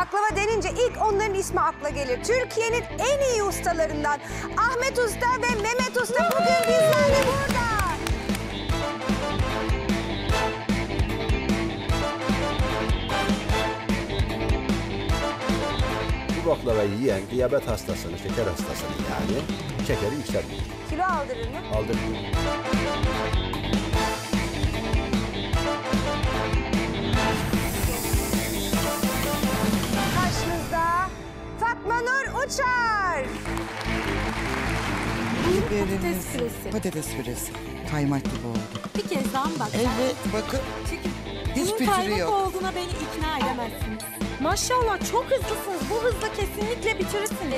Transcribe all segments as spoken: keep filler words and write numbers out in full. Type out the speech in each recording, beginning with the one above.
baklava denince ilk onların ismi akla gelir. Türkiye'nin en iyi ustalarından Ahmet Usta ve Mehmet Usta bugün bizlerle burada. Bu baklavayı yiyen diyabet hastasını, şeker hastasını yani şekeri yükseltir. Kilo aldırır mı? Aldırır. Karşınızda Fatma Nur Uçar. Biberimiz, Patates püresi. patates püresi. Kaymak gibi oldu. Bir kez daha mı bak? Evet, bakın. Çünkü Hiç bunun pütürü kaymak yok. olduğuna beni ikna edemezsiniz. Maşallah çok hızlısınız. Bu hızla kesinlikle bitirirsiniz.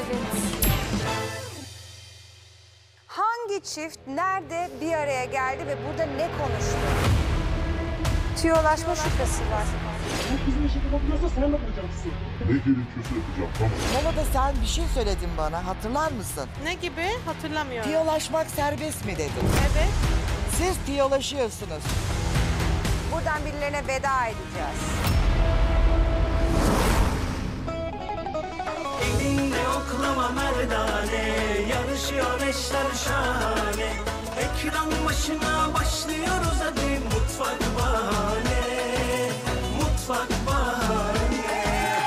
Hangi çift nerede bir araya geldi ve burada ne konuştu? Tüyolaşma şüphesi var. Bizim işi yapabiliyorsa sen de yapacaksın. Ne gerekiyorsa yapacağım, tamam. Molada sen bir şey söyledin bana, hatırlar mısın? Ne gibi? Hatırlamıyorum. Tiyolaşmak serbest mi dedin? Evet. Siz tiyolaşıyorsunuz. Buradan birilerine veda edeceğiz. Elinde oklama merdane, yarışıyor eşler şahane. Ekran başına başlıyoruz hadi mutfak bahane, mutfak bahane.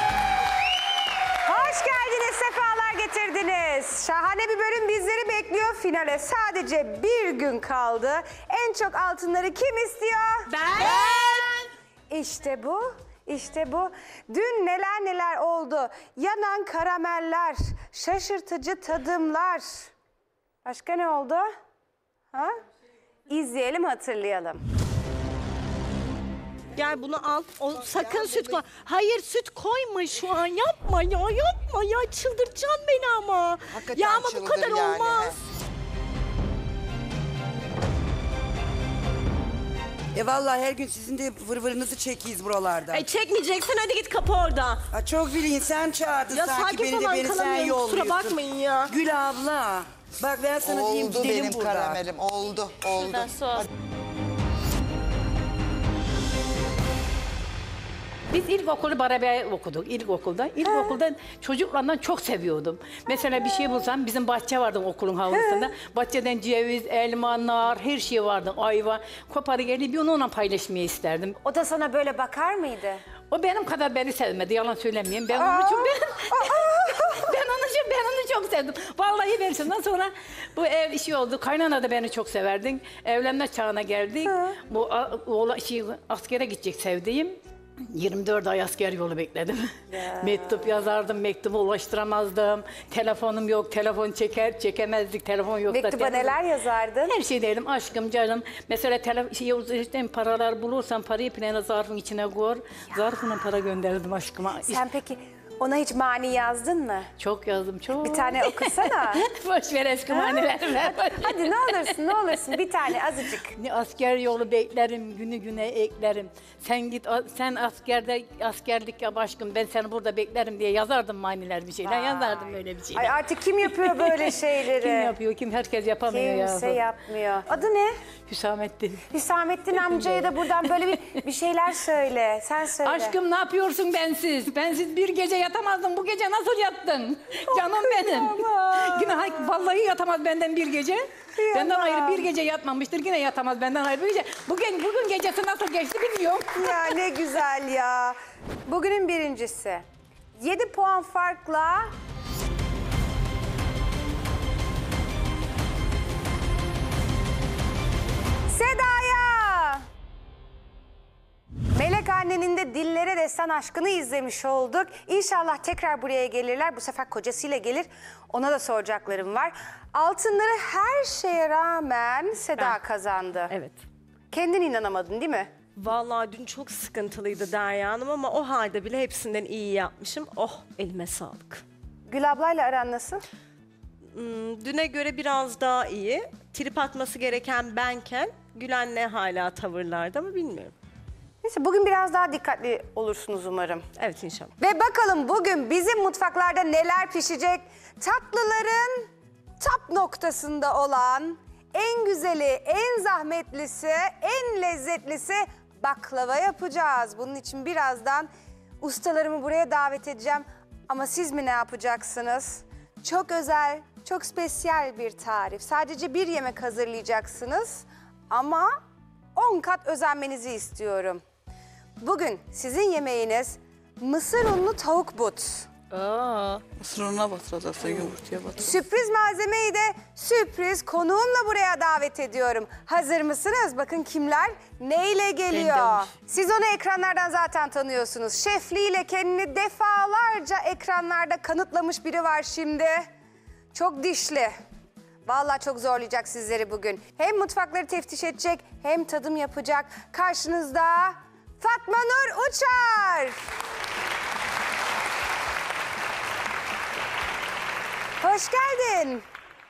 Hoş geldiniz, sefalar getirdiniz. Şahane bir bölüm bizleri bekliyor. Finale sadece bir gün kaldı. En çok altınları kim istiyor? Ben! İşte bu, işte bu. Dün neler neler oldu. Yanan karameller, şaşırtıcı tadımlar. Başka ne oldu? Ha? İzleyelim, hatırlayalım. Gel bunu al. O, sakın süt koy. Hayır süt koyma şu an. Yapma ya yapma ya. Çıldıracaksın beni ama. Hakikaten ya ama bu çıldır kadar yani, olmaz. E vallahi her gün sizin de vırvırınızı çekiyiz buralarda. Ay çekmeyeceksin hadi git kapı orada. Ha, çok bilin sen çağırdın Ya sanki sakin beni de falan beni sen kalamıyorum, yolluyorsun. kusura bakmayın ya. Gül abla. Bak ben sana diyeyim Oldu gidelim benim buradan. karamelim, oldu, oldu. Biz ilkokulu beraber okuduk, ilkokulda. İlkokulda çocuklardan çok seviyordum. Mesela bir şey bulsam, bizim bahçe vardı okulun havlusunda. Bahçeden ceviz, elma, nar, her şey vardı, ayva. Koparı gelip bir onunla paylaşmayı isterdim. O da sana böyle bakar mıydı? O benim kadar beni sevmedi, yalan söylemeyeyim. Ben onu çok, ben, ben onu çok, ben onu çok sevdim. Vallahi versiyondan sonra bu ev işi oldu. Kaynana da beni çok severdin. Evlenme çağına geldik. Bu a- oğla, şey, askere gidecek sevdiğim. yirmi dört ay asker yolu bekledim. Mektup yazardım, mektubu ulaştıramazdım. Telefonum yok, telefon çeker, çekemezdik, telefon yok. Mektuba neler yazardın? Her şey derim, aşkım, canım. Mesela tele, şey, işte, paralar bulursan parayı plana zarfın içine koy. Zarfına para gönderdim aşkıma. Sen peki ona hiç mani yazdın mı? Çok yazdım, çok. Bir tane okusana. Boş ver eski manilerimi. Hadi ne olursun, ne olursun bir tane azıcık. Ne asker yolu beklerim, günü güne eklerim. Sen git, a- sen askerde askerlik yap aşkım, ben seni burada beklerim diye yazardım maniler bir şeyler, yazardım öyle bir şeyler. Ay artık kim yapıyor böyle şeyleri? Kim yapıyor, kim? Herkes yapamıyor ya. Kimse yapmıyor. Adı ne? Hüsamettin. Hüsamettin amcaya da buradan böyle bir, bir şeyler söyle. Sen söyle. Aşkım ne yapıyorsun bensiz? Bensiz bir gece yatamazdım. Bu gece nasıl yattın? Canım benim. Yine hay- vallahi yatamaz benden bir gece. Benden ayrı bir gece yatmamıştır. Yine yatamaz benden ayrı bir gece. Bugün bugün gecesi nasıl geçti bilmiyorum. Ya ne güzel ya. Bugünün birincisi. yedi puan farkla Seda'ya. Melek annenin de Dillere Destan aşkını izlemiş olduk. İnşallah tekrar buraya gelirler. Bu sefer kocasıyla gelir. Ona da soracaklarım var. Altınları her şeye rağmen Seda kazandı. Evet. Kendin inanamadın değil mi? Vallahi dün çok sıkıntılıydı Derya Hanım ama o halde bile hepsinden iyi yapmışım. Oh elime sağlık. Gül ablayla aran nasıl? Hmm, düne göre biraz daha iyi. Trip atması gereken benken Gülen'le hala tavırlarda mı bilmiyorum. Neyse bugün biraz daha dikkatli olursunuz umarım. Evet inşallah. Ve bakalım bugün bizim mutfaklarda neler pişecek? Tatlıların tap noktasında olan en güzeli, en zahmetlisi, en lezzetlisi baklava yapacağız. Bunun için birazdan Ustalarımı buraya davet edeceğim. Ama siz mi ne yapacaksınız? Çok özel, çok spesiyel bir tarif. Sadece bir yemek hazırlayacaksınız. Ama on kat özenmenizi istiyorum. Bugün sizin yemeğiniz mısır unlu tavuk but. Mısır ununa batıracaksın, yumurtaya batır. Sürpriz malzemeyi de sürpriz konuğumla buraya davet ediyorum. Hazır mısınız? Bakın kimler neyle geliyor. Siz onu ekranlardan zaten tanıyorsunuz. Şefliğiyle kendini defalarca ekranlarda kanıtlamış biri var şimdi. Çok dişli. Vallahi çok zorlayacak sizleri bugün. Hem mutfakları teftiş edecek hem tadım yapacak. Karşınızda Fatma Nur Uçar. Hoş geldin.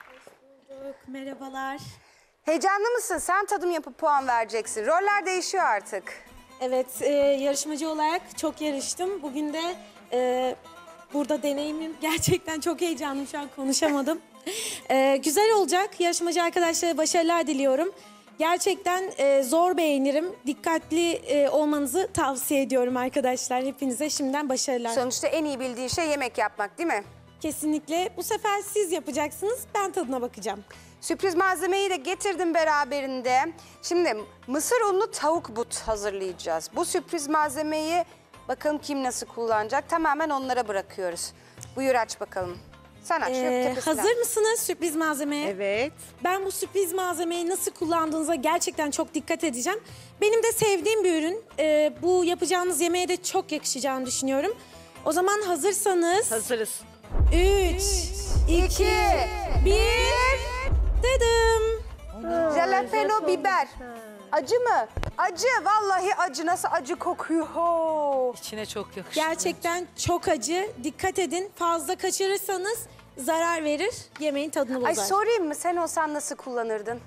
Merhabalar. Heyecanlı mısın? Sen tadım yapıp puan vereceksin. Roller değişiyor artık. Evet, e, yarışmacı olarak çok yarıştım. Bugün de e, burada deneyimim gerçekten çok heyecanlıyım. Şu an konuşamadım. E, güzel olacak. Yarışmacı arkadaşlara başarılar diliyorum. Gerçekten e, zor beğenirim. Dikkatli e, olmanızı tavsiye ediyorum arkadaşlar. Hepinize şimdiden başarılar. Sonuçta en iyi bildiğin şey yemek yapmak, değil mi? Kesinlikle. Bu sefer siz yapacaksınız. Ben tadına bakacağım. Sürpriz malzemeyi de getirdim beraberinde. Şimdi mısır unlu tavuk but hazırlayacağız. Bu sürpriz malzemeyi bakalım kim nasıl kullanacak. Tamamen onlara bırakıyoruz. Buyur aç bakalım. Sen aç. Ee, yok tepesinden. hazır mısınız sürpriz malzemeye? Evet. Ben bu sürpriz malzemeyi nasıl kullandığınıza gerçekten çok dikkat edeceğim. Benim de sevdiğim bir ürün. Ee, bu yapacağınız yemeğe de çok yakışacağını düşünüyorum. O zaman hazırsanız... Hazırız. Üç, iki, bir, dedim. Jalapeno biber. Acı mı? Acı. Vallahi acı. Nasıl acı kokuyor. Ho. İçine çok yakıştı. Gerçekten çok acı. Dikkat edin. Fazla kaçırırsanız zarar verir. Yemeğin tadını bozar. Ay sorayım mı? Sen olsan nasıl kullanırdın?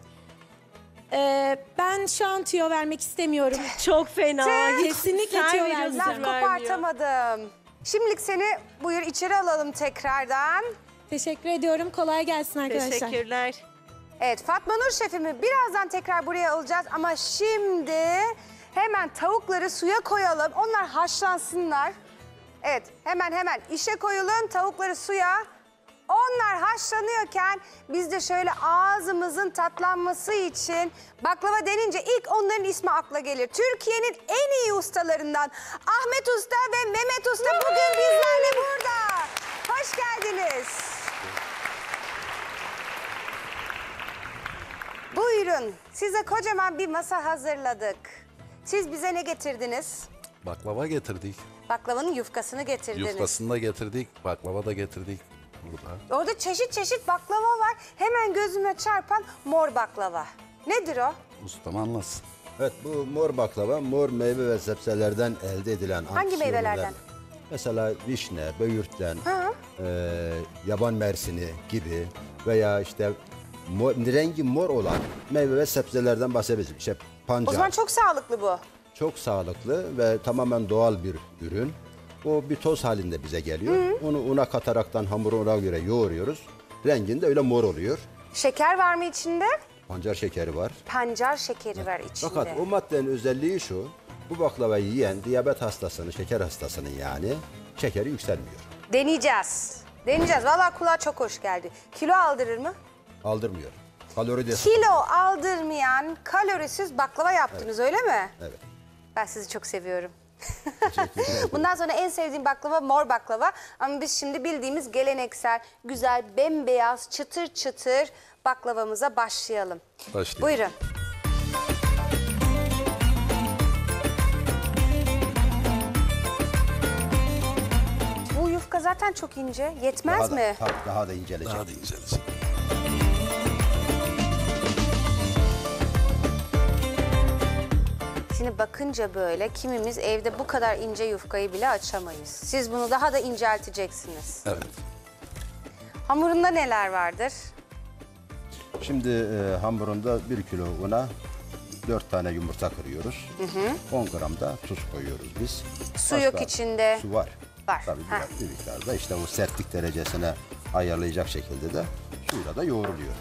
Ee, ben şu an tüyo vermek istemiyorum. Çok fena. Hiç Kesinlikle sen tüyo veriyorsun, vermeyeceğim. Laf vermiyor. kopartamadım. Şimdilik seni buyur içeri alalım tekrardan. Teşekkür ediyorum. Kolay gelsin arkadaşlar. Teşekkürler. Evet, Fatma Nur şefimi birazdan tekrar buraya alacağız ama şimdi hemen tavukları suya koyalım. Onlar haşlansınlar. Evet, hemen hemen işe koyulun, tavukları suya. Onlar haşlanıyorken biz de şöyle ağzımızın tatlanması için baklava denince ilk onların ismi akla gelir. Türkiye'nin en iyi ustalarından Ahmet Usta ve Mehmet Usta bugün bizlerle burada. Hoş geldiniz. Buyurun, size kocaman bir masa hazırladık. Siz bize ne getirdiniz? Baklava getirdik. Baklavanın yufkasını getirdiniz. Yufkasını da getirdik. Baklava da getirdik. Burada. Orada çeşit çeşit baklava var. Hemen gözüme çarpan mor baklava. Nedir o? Ustam anlatsın. Evet, bu mor baklava mor meyve ve sebzelerden elde edilen Hangi anksiyonlar. meyvelerden? Mesela vişne, böğürtlen, Hı. e, yaban mersini gibi veya işte mor, rengi mor olan meyve ve sebzelerden bahsedebiliriz. İşte pancar. O zaman çok sağlıklı bu. Çok sağlıklı ve tamamen doğal bir ürün. O bir toz halinde bize geliyor. Hı. Onu una kataraktan hamuru ona göre yoğuruyoruz. Renginde öyle mor oluyor. Şeker var mı içinde? Pancar şekeri var. Pancar şekeri var içinde. Fakat o maddenin özelliği şu. Bu baklavayı yiyen diyabet hastasının, şeker hastasının yani şekeri yükselmiyor. Deneyeceğiz. Deneyeceğiz. Vallahi kulağa çok hoş geldi. Kilo aldırır mı? Aldırmıyor. Kalori de Kilo aldırmayan kalorisiz baklava yaptınız öyle mi? Evet. Ben sizi çok seviyorum. Bundan sonra en sevdiğim baklava mor baklava. Ama biz şimdi bildiğimiz geleneksel, güzel, bembeyaz, çıtır çıtır baklavamıza başlayalım. Başlayalım. Buyurun. Bu yufka zaten çok ince. Yetmez Daha da, mi? tabii daha da incelecek. Daha da incelecek. Şimdi bakınca böyle kimimiz evde bu kadar ince yufkayı bile açamayız. Siz bunu daha da incelteceksiniz. Evet. Hamurunda neler vardır? Şimdi e, hamurunda bir kilo una dört tane yumurta kırıyoruz. Hı hı. on gram da tuz koyuyoruz biz. Su yok içinde. Su var. Var. Tabii Ha. biraz bir miktarda işte o sertlik derecesine ayarlayacak şekilde de suyla da yoğruluyor.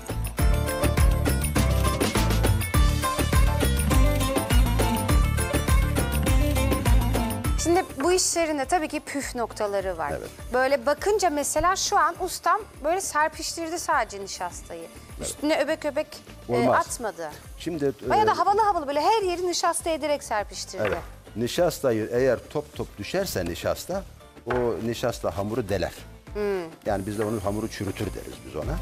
Şimdi bu Bu işlerin de tabii ki püf noktaları var. Evet. Böyle bakınca mesela şu an ustam böyle serpiştirdi sadece nişastayı. Üstüne öbek öbek e, Olmaz. atmadı. Şimdi Bayağı e, da havalı havalı böyle her yeri nişasta ederek serpiştirdi. evet, nişastayı eğer top top düşerse nişasta, o nişasta hamuru deler. Yani biz de onun hamuru çürütür deriz biz ona.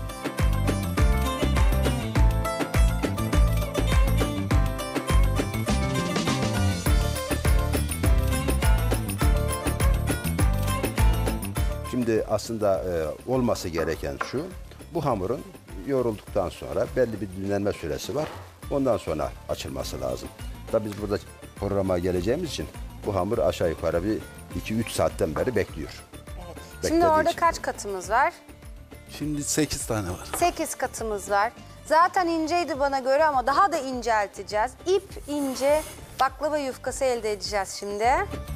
Şimdi aslında e, olması gereken şu, bu hamurun yoğrulduktan sonra belli bir dinlenme süresi var. Ondan sonra açılması lazım. Tabii biz burada programa geleceğimiz için bu hamur aşağı yukarı bir iki üç saatten beri bekliyor. Şimdi Beklediği orada için. kaç katımız var? Şimdi sekiz tane var. sekiz katımız var. Zaten inceydi bana göre ama daha da incelteceğiz. İp ince baklava yufkası elde edeceğiz şimdi.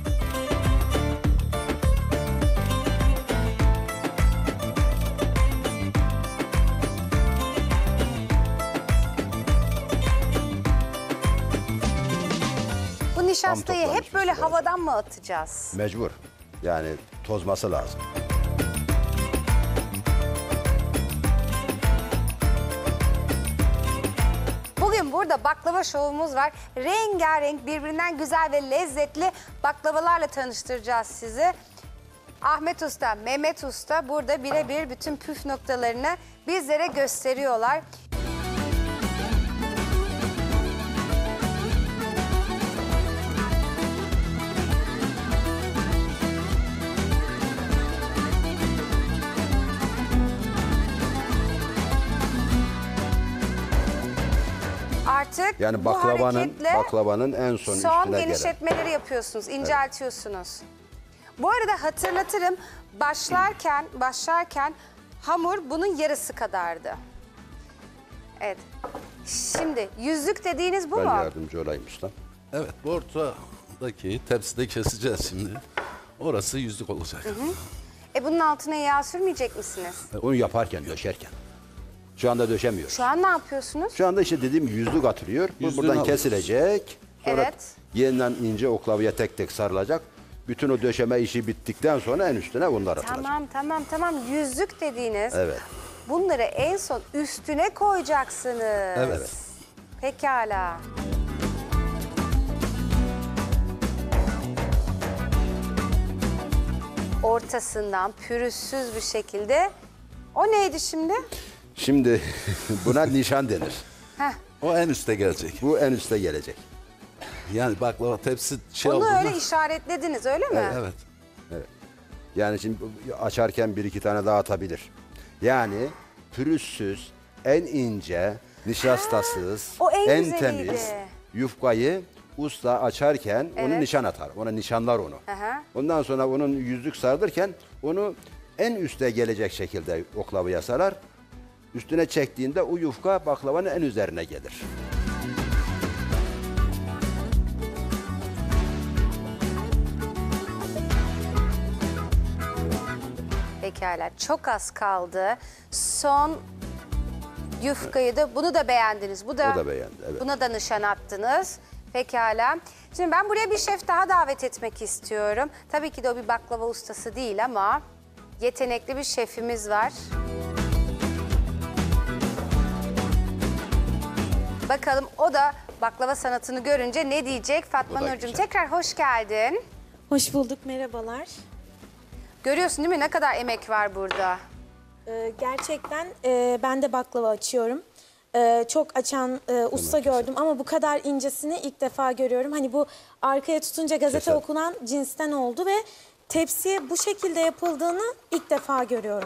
Bu nişastayı toplamış hep böyle bir sürü. havadan mı atacağız? Mecbur. Yani tozması lazım. Bugün burada baklava şovumuz var. Rengarenk, birbirinden güzel ve lezzetli baklavalarla tanıştıracağız sizi. Ahmet Usta, Mehmet Usta burada birebir bütün püf noktalarını bizlere gösteriyorlar. Artık Yani bu baklavanın hareketle baklavanın en son, son üstüne gelen. genişletmeleri yapıyorsunuz, inceltiyorsunuz. Bu arada hatırlatırım, başlarken başlarken hamur bunun yarısı kadardı. Evet. Şimdi yüzlük dediğiniz bu Ben mu? yardımcı olayım ustam. Evet, bu ortadaki tepside keseceğiz şimdi. Orası yüzlük olacak. E bunun altına yağ sürmeyecek misiniz? E, Onu yaparken, döşerken. Şu anda döşemiyoruz. Şu an ne yapıyorsunuz? Şu anda işte dediğim gibi yüzlük atılıyor. Bu Yüzlüğünü buradan alıyoruz. kesilecek. Sonra Evet. yeniden ince oklavaya tek tek sarılacak. Bütün o döşeme işi bittikten sonra en üstüne bunlar atılacak. Tamam tamam tamam yüzlük dediğiniz. Evet. Bunları en son üstüne koyacaksınız. Evet. Pekala. Ortasından pürüzsüz bir şekilde. O neydi şimdi? Şimdi buna nişan denir. Heh. O en üste gelecek. Bu en üste gelecek. Yani baklava tepsi şey Onu olduğunda... öyle işaretlediniz öyle mi? Evet. Yani şimdi açarken bir iki tane daha atabilir. Yani pürüzsüz, en ince, nişastasız, o en en güzeliydi. temiz yufkayı usta açarken onu Evet. nişan atar. Ona nişanlar onu. Aha. Ondan sonra onun yüzlük sardırken onu en üste gelecek şekilde oklavaya sarar. Üstüne çektiğinde o yufka baklavanın en üzerine gelir. Pekala çok az kaldı. Son yufkayı da bunu da beğendiniz. Bu da, O da beğendi, evet. Buna da nişan attınız. Pekala. Şimdi ben buraya bir şef daha davet etmek istiyorum. Tabii ki de o bir baklava ustası değil ama yetenekli bir şefimiz var. Bakalım o da baklava sanatını görünce ne diyecek? Fatma O da Nurcuğum güzel. tekrar hoş geldin. Hoş bulduk, merhabalar. Görüyorsun değil mi ne kadar emek var burada? Ee, gerçekten e, ben de baklava açıyorum. Ee, çok açan e, usta gördüm ama bu kadar incesini ilk defa görüyorum. Hani bu arkaya tutunca gazete Keser. okunan cinsten oldu ve tepsiye bu şekilde yapıldığını ilk defa görüyorum.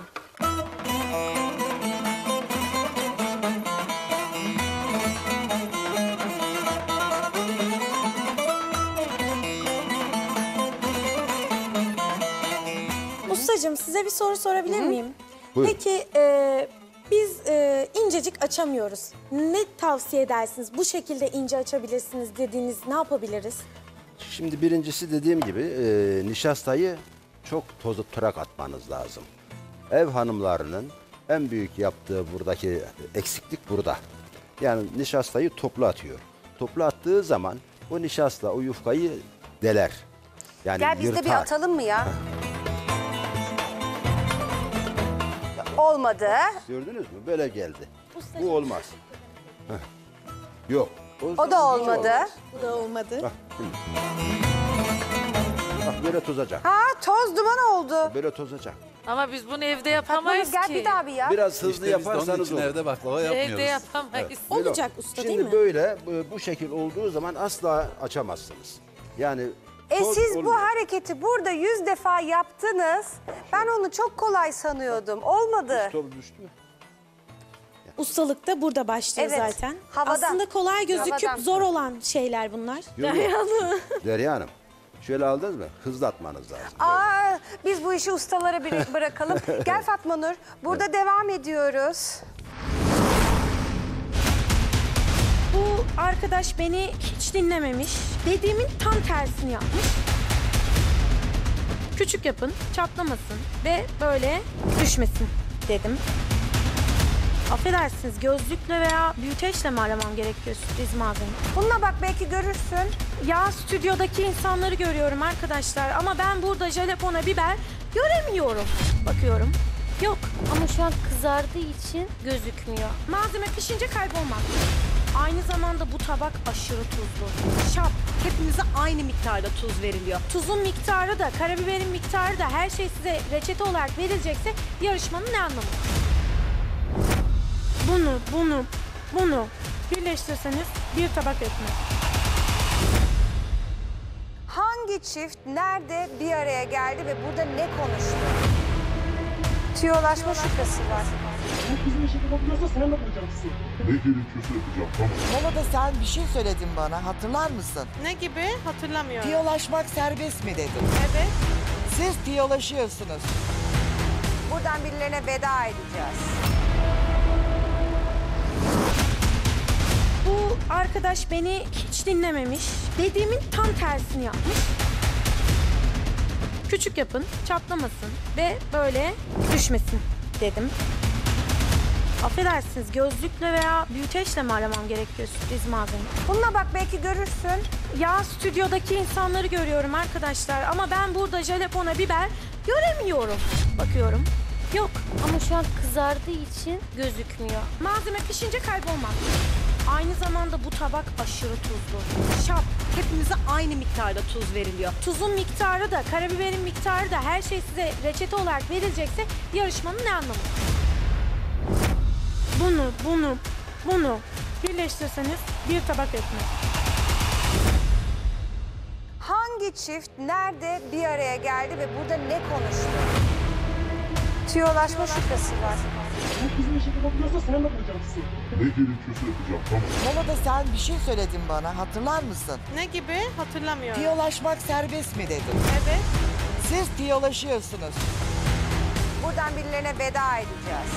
Ustacığım size bir soru sorabilir miyim? Buyurun. Peki e, biz e, incecik açamıyoruz. Ne tavsiye edersiniz? Bu şekilde ince açabilirsiniz dediğiniz ne yapabiliriz? Şimdi birincisi dediğim gibi e, nişastayı çok toz tutarak atmanız lazım. Ev hanımlarının en büyük yaptığı buradaki eksiklik burada. Yani nişastayı toplu atıyor. Toplu attığı zaman o nişasta o yufkayı deler. Yani Gel biz de bir yırtar. atalım mı ya? Olmadı. Gördünüz mü? Böyle geldi. Bu olmaz. Heh. Yok. O da olmadı. Bu da olmadı. Bak, şimdi. Bak böyle tozacak. Ha toz duman oldu. Böyle tozacak. Ama biz bunu evde Fatma yapamayız gel ki. bir daha bir ya. Biraz hızlı İşte biz de onun yaparsanız için olur. evde baklava yapmıyoruz. Evde yapamayız. Böyle Olacak olur. usta, Şimdi değil mi? böyle bu, bu şekil olduğu zaman asla açamazsınız. Yani E toz siz bu olmuyor. hareketi burada yüz defa yaptınız. Ben onu çok kolay sanıyordum. Olmadı. Top düştü. Ustalık da burada başlıyor Evet, zaten. havadan. Aslında kolay gözüküp Havadan. zor olan şeyler bunlar. Yok, yok. Derya Hanım. Şöyle aldınız mı? Hızlı atmanız lazım. Aa, biz bu işi ustalara bir bırakalım. Gel Fatma Nur. Burada devam ediyoruz. Bu arkadaş beni hiç dinlememiş. Dediğimin tam tersini yapmış. Küçük yapın, çatlamasın ve böyle düşmesin dedim. Affedersiniz, gözlükle veya büyüteçle mi aramam gerekiyor sürpriz malzeme? Bununla bak belki görürsün. Ya stüdyodaki insanları görüyorum arkadaşlar ama ben burada jalepona biber göremiyorum. Bakıyorum. Yok. Ama şu an kızardığı için gözükmüyor. Malzeme pişince kaybolmaz. Aynı zamanda bu tabak aşırı tuzlu. Şap. Hepimize aynı miktarda tuz veriliyor. Tuzun miktarı da, karabiberin miktarı da her şey size reçete olarak verilecekse yarışmanın ne anlamı var? Bunu, bunu, bunu birleştirseniz bir tabak ekmek. Hangi çift nerede bir araya geldi ve burada ne konuştu? Tüyolaşma şüphesi var. Bu bizim işi yapabiliyorsa sen de yapacaksın. Ne gerekiyorsa yapacağım, tamam. Molada sen bir şey söyledin bana, hatırlar mısın? Ne gibi? Hatırlamıyorum. Tiyolaşmak serbest mi dedin? Evet. Siz tiyolaşıyorsunuz. Buradan birilerine veda edeceğiz. Bu arkadaş beni hiç dinlememiş. Dediğimin tam tersini yapmış. Küçük yapın, çatlamasın ve böyle düşmesin dedim. Affedersiniz, gözlükle veya büyüteçle mi aramam gerekiyor sürpriz malzeme? Bununla bak belki görürsün. Ya stüdyodaki insanları görüyorum arkadaşlar ama ben burada jalepona biber göremiyorum. Bakıyorum. Yok. Ama şu an kızardığı için gözükmüyor. Malzeme pişince kaybolmaz. Aynı zamanda bu tabak aşırı tuzlu. Şap. Hepimize aynı miktarda tuz veriliyor. Tuzun miktarı da, karabiberin miktarı da her şey size reçete olarak verilecekse yarışmanın ne anlamı var? Bunu, bunu, bunu birleştirseniz bir tabak ekmek. Hangi çift nerede bir araya geldi ve burada ne konuştu? Tüyolaşma şüphesi var. Bu bizim işi yapabiliyorsa sen de yapacaksın. Ne gerekiyorsa yapacağım, tamam. Molada sen bir şey söyledin bana, hatırlar mısın? Ne gibi? Hatırlamıyorum. Tiyolaşmak serbest mi dedin? Evet. Siz tiyolaşıyorsunuz. Buradan birilerine veda edeceğiz.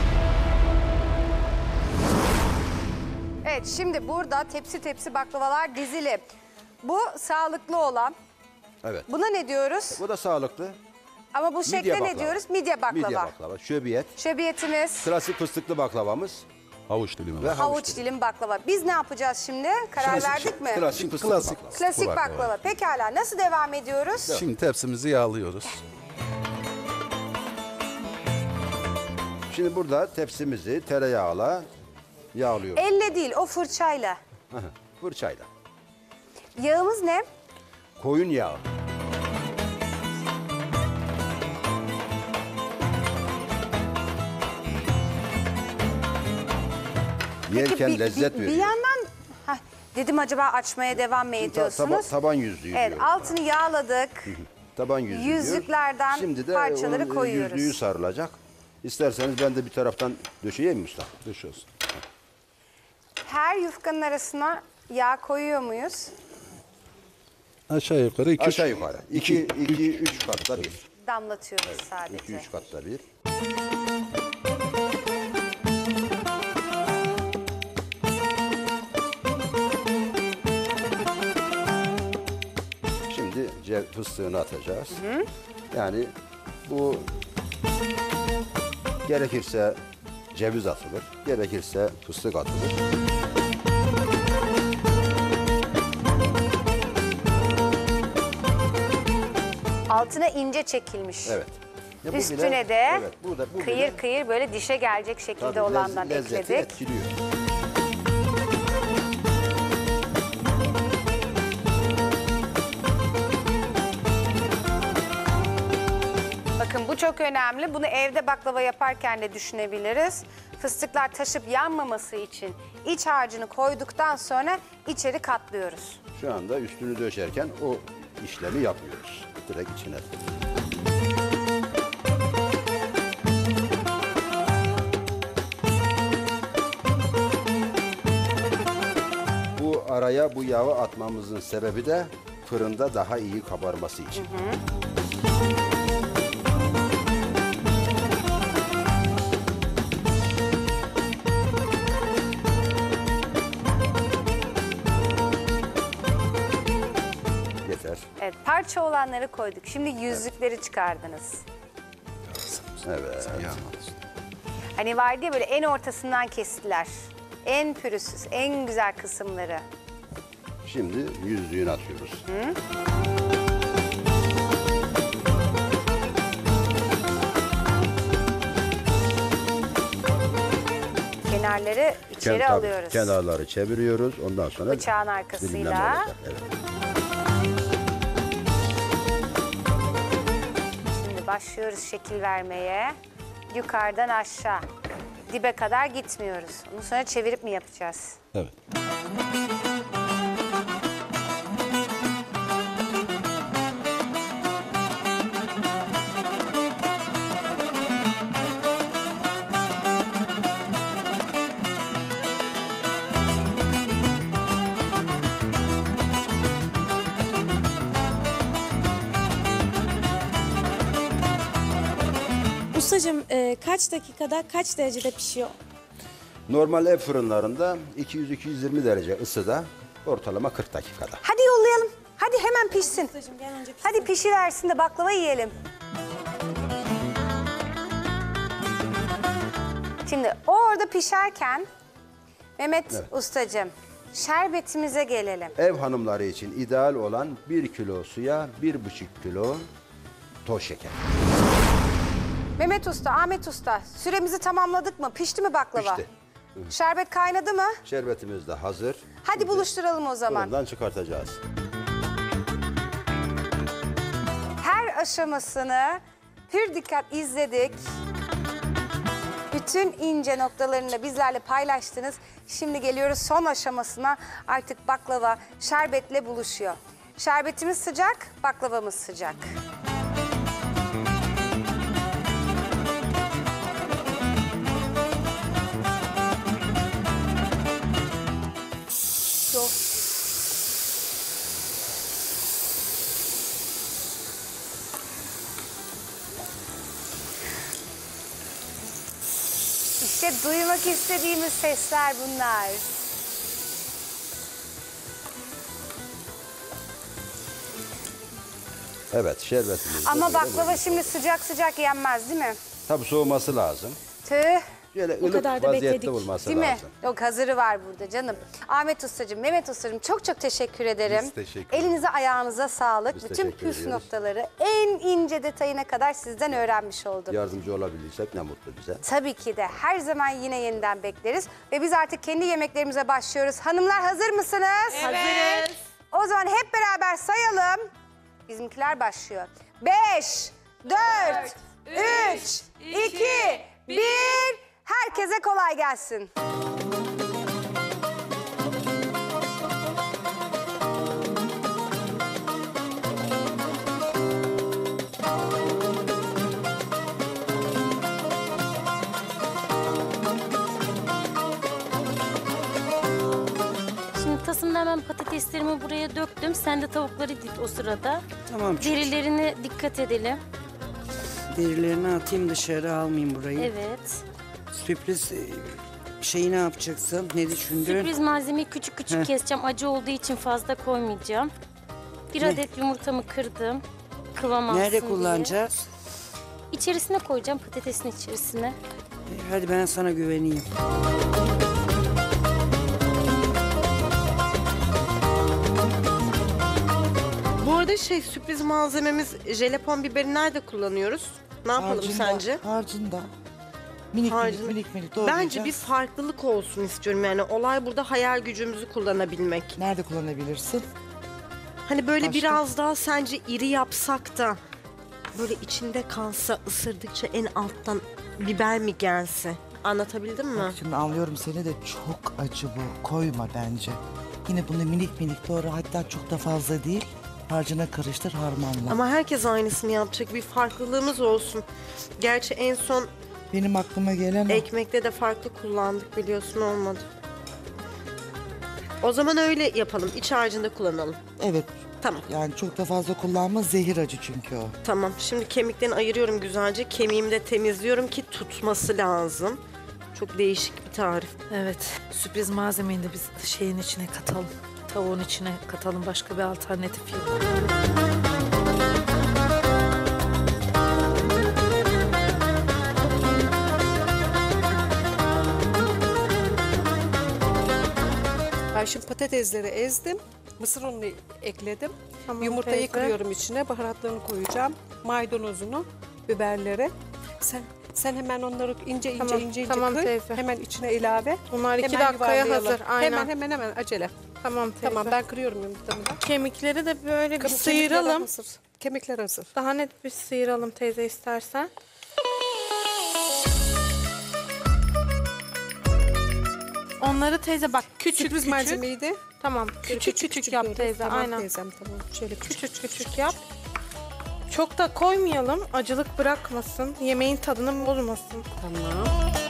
Evet şimdi burada tepsi tepsi baklavalar dizili. Bu sağlıklı olan. Evet. Buna ne diyoruz? Bu da sağlıklı. Ama bu şekle baklava. ne diyoruz? Midye baklava. Midye baklava, şöbiyet, Şöbiyetimiz, klasik fıstıklı baklavamız Havuç dilimi ve var. havuç, havuç dilim baklava. Biz ne yapacağız şimdi? Karar verdik mi? Klasik fıstıklı Klasik. baklava. Klasik baklava. baklava. Pekala nasıl devam ediyoruz? Şimdi tepsimizi yağlıyoruz. Şimdi burada tepsimizi tereyağla yağlıyoruz. Elle değil o fırçayla. Aha, fırçayla. Yağımız ne? Koyun yağı. Yerken bir- lezzet bir, veriyor. bir yandan hah, dedim acaba açmaya devam mı Ta- ediyorsunuz? taba- taban yüzüğü Evet diyoruz. altını yağladık. Taban yüzüğü diyor. Yüzüklerden Şimdi de parçaları onun koyuyoruz. yüzüğü sarılacak. İsterseniz ben de bir taraftan döşeyeyim mi usta? Döşüyoruz. Her yufkanın arasına yağ koyuyor muyuz? Aşağı yukarı iki. Aşağı yukarı. İki, iki, üç katta bir. Damlatıyoruz sadece. İki, üç katta bir. Şimdi cev fıstığını atacağız. Yani bu gerekirse ceviz atılır, gerekirse fıstık atılır. Altına ince çekilmiş. Evet. Ya bu Üstüne bile- de evet, bu da- bu kıyır bile- kıyır böyle dişe gelecek şekilde Tabii, olandan lez- lezzeti ekledik. etkiliyor. Bakın bu çok önemli. Bunu evde baklava yaparken de düşünebiliriz. Fıstıklar taşıp yanmaması için iç harcını koyduktan sonra içeri katlıyoruz. Şu anda üstünü döşerken o işlemi yapmıyoruz. Direkt içine. Bu araya bu yağı atmamızın sebebi de fırında daha iyi kabarması için. Yeter. Evet, parça olanları koyduk. Şimdi yüzlükleri çıkardınız. Evet. Hani vardı ya böyle en ortasından kestiler. En pürüzsüz, en güzel kısımları. Şimdi yüzlüğünü atıyoruz. Kenarları içeri Ken- tabii, alıyoruz. Kenarları çeviriyoruz. Ondan sonra Bıçağın dilimleme arkasıyla. olacak. Evet. Şimdi başlıyoruz şekil vermeye. Yukarıdan aşağı. Dibe kadar gitmiyoruz. Onu sonra çevirip mi yapacağız? Evet. Ustacığım e, kaç dakikada kaç derecede pişiyor? Normal ev fırınlarında iki yüz iki yüz yirmi derece ısıda ortalama kırk dakikada. Hadi yollayalım. Hadi hemen pişsin. Ustacığım gel önce pişsin. Hadi pişiversin de baklava yiyelim. Şimdi o orada pişerken Mehmet Ustacığım şerbetimize gelelim. Ev hanımları için ideal olan bir kilo suya bir buçuk kilo toz şeker. Mehmet Usta, Ahmet Usta süremizi tamamladık mı? Pişti mi baklava? Pişti. Şerbet kaynadı mı? Şerbetimiz de hazır. Hadi buluşturalım o zaman. Fırından çıkartacağız. Her aşamasını pür dikkat izledik. Bütün ince noktalarını da bizlerle paylaştınız. Şimdi geliyoruz son aşamasına. Artık baklava şerbetle buluşuyor. Şerbetimiz sıcak, baklavamız sıcak. Yok. İşte duymak istediğimiz sesler bunlar. Evet, şerbetimiz de Ama böyle baklava bulmuş şimdi oldu. sıcak sıcak yenmez değil mi? Tabii soğuması lazım. Tüh. Böyle O ılık kadar da vaziyette bekledik. olması Değil mi? lazım. Yok hazırı var burada canım. Ahmet Ustacığım, Mehmet Ustacığım çok çok teşekkür ederim. Biz teşekkür ederiz. Elinize ayağınıza sağlık. Biz Bütün teşekkür püf ediyoruz. noktaları en ince detayına kadar sizden öğrenmiş oldum. Yardımcı olabilirsek ne mutlu bize. Tabii ki de her zaman yine yeniden bekleriz. Ve biz artık kendi yemeklerimize başlıyoruz. Hanımlar hazır mısınız? Hazırız. O zaman hep beraber sayalım. Bizimkiler başlıyor. Beş, dört, üç, iki, bir. Herkese kolay gelsin. Şimdi tasımda hemen patateslerimi buraya döktüm. Sen de tavukları dit o sırada. Tamam çocuğum. Derilerine dikkat edelim. Derilerini atayım dışarı almayayım burayı. Evet. Sürpriz e, şeyi ne yapacaksın? Ne düşündün? Sürpriz malzemeyi küçük küçük Heh. keseceğim. Acı olduğu için fazla koymayacağım. Bir Ne? adet yumurtamı kırdım. Kıvam alsın Nerede diye. kullanacağız? İçerisine koyacağım, patatesin içerisine. E, Hadi ben sana güveneyim. Bu arada de şey sürpriz malzememiz jelepon biberi nerede kullanıyoruz? Ne yapalım Harcında, sence? Harcında. Minik Harcında. minik minik minik doğrayacağız. Bence bir farklılık olsun istiyorum yani. Olay burada hayal gücümüzü kullanabilmek. Nerede kullanabilirsin? Hani böyle Başka? biraz daha sence iri yapsak da böyle içinde kalsa ısırdıkça en alttan biber mi gelse? Anlatabildim mi? Bak şimdi anlıyorum seni de çok acı bu. Koyma bence. Yine bunu minik minik doğra, hatta çok da fazla değil. Harcına karıştır, harmanla. Ama herkes aynısını yapacak. Bir farklılığımız olsun. Gerçi en son Benim aklıma gelen o. ekmekte de farklı kullandık biliyorsun, olmadı. O zaman öyle yapalım. İç harcında kullanalım. Evet. Tamam. Yani çok da fazla kullanma, zehir acı çünkü o. Tamam. Şimdi kemiklerini ayırıyorum güzelce. Kemiğimi de temizliyorum ki tutması lazım. Çok değişik bir tarif. Evet, sürpriz malzemeyi de biz şeyin içine katalım. Tavuğun içine katalım, başka bir alternatif yok. Ben şimdi patatesleri ezdim. Mısır ununu ekledim. Yumurtayı kırıyorum içine. Baharatlarını koyacağım. Maydanozunu, biberleri. Sen sen hemen onları ince ince Tamam, ince ince tamam kır. teyze. Hemen içine ilave. Bunlar iki Hemen dakikaya yuvarlayalım. hazır, aynen. Hemen hemen hemen acele. Tamam teyze. Tamam ben kırıyorum yumurtamı da. Kemikleri de böyle bir Kemikler sıyıralım. hazır. Kemikler hazır. Daha net bir sıyıralım teyze istersen. Onları teyze bak küçük Sürpriz küçük. malzemeydi. Tamam küçük küçük, yap böyle. teyze, Tamam aynen. teyzem tamam. Şöyle küçük. Küçük küçük yap. Çok da koymayalım, acılık bırakmasın, yemeğin tadını bozmasın. Tamam.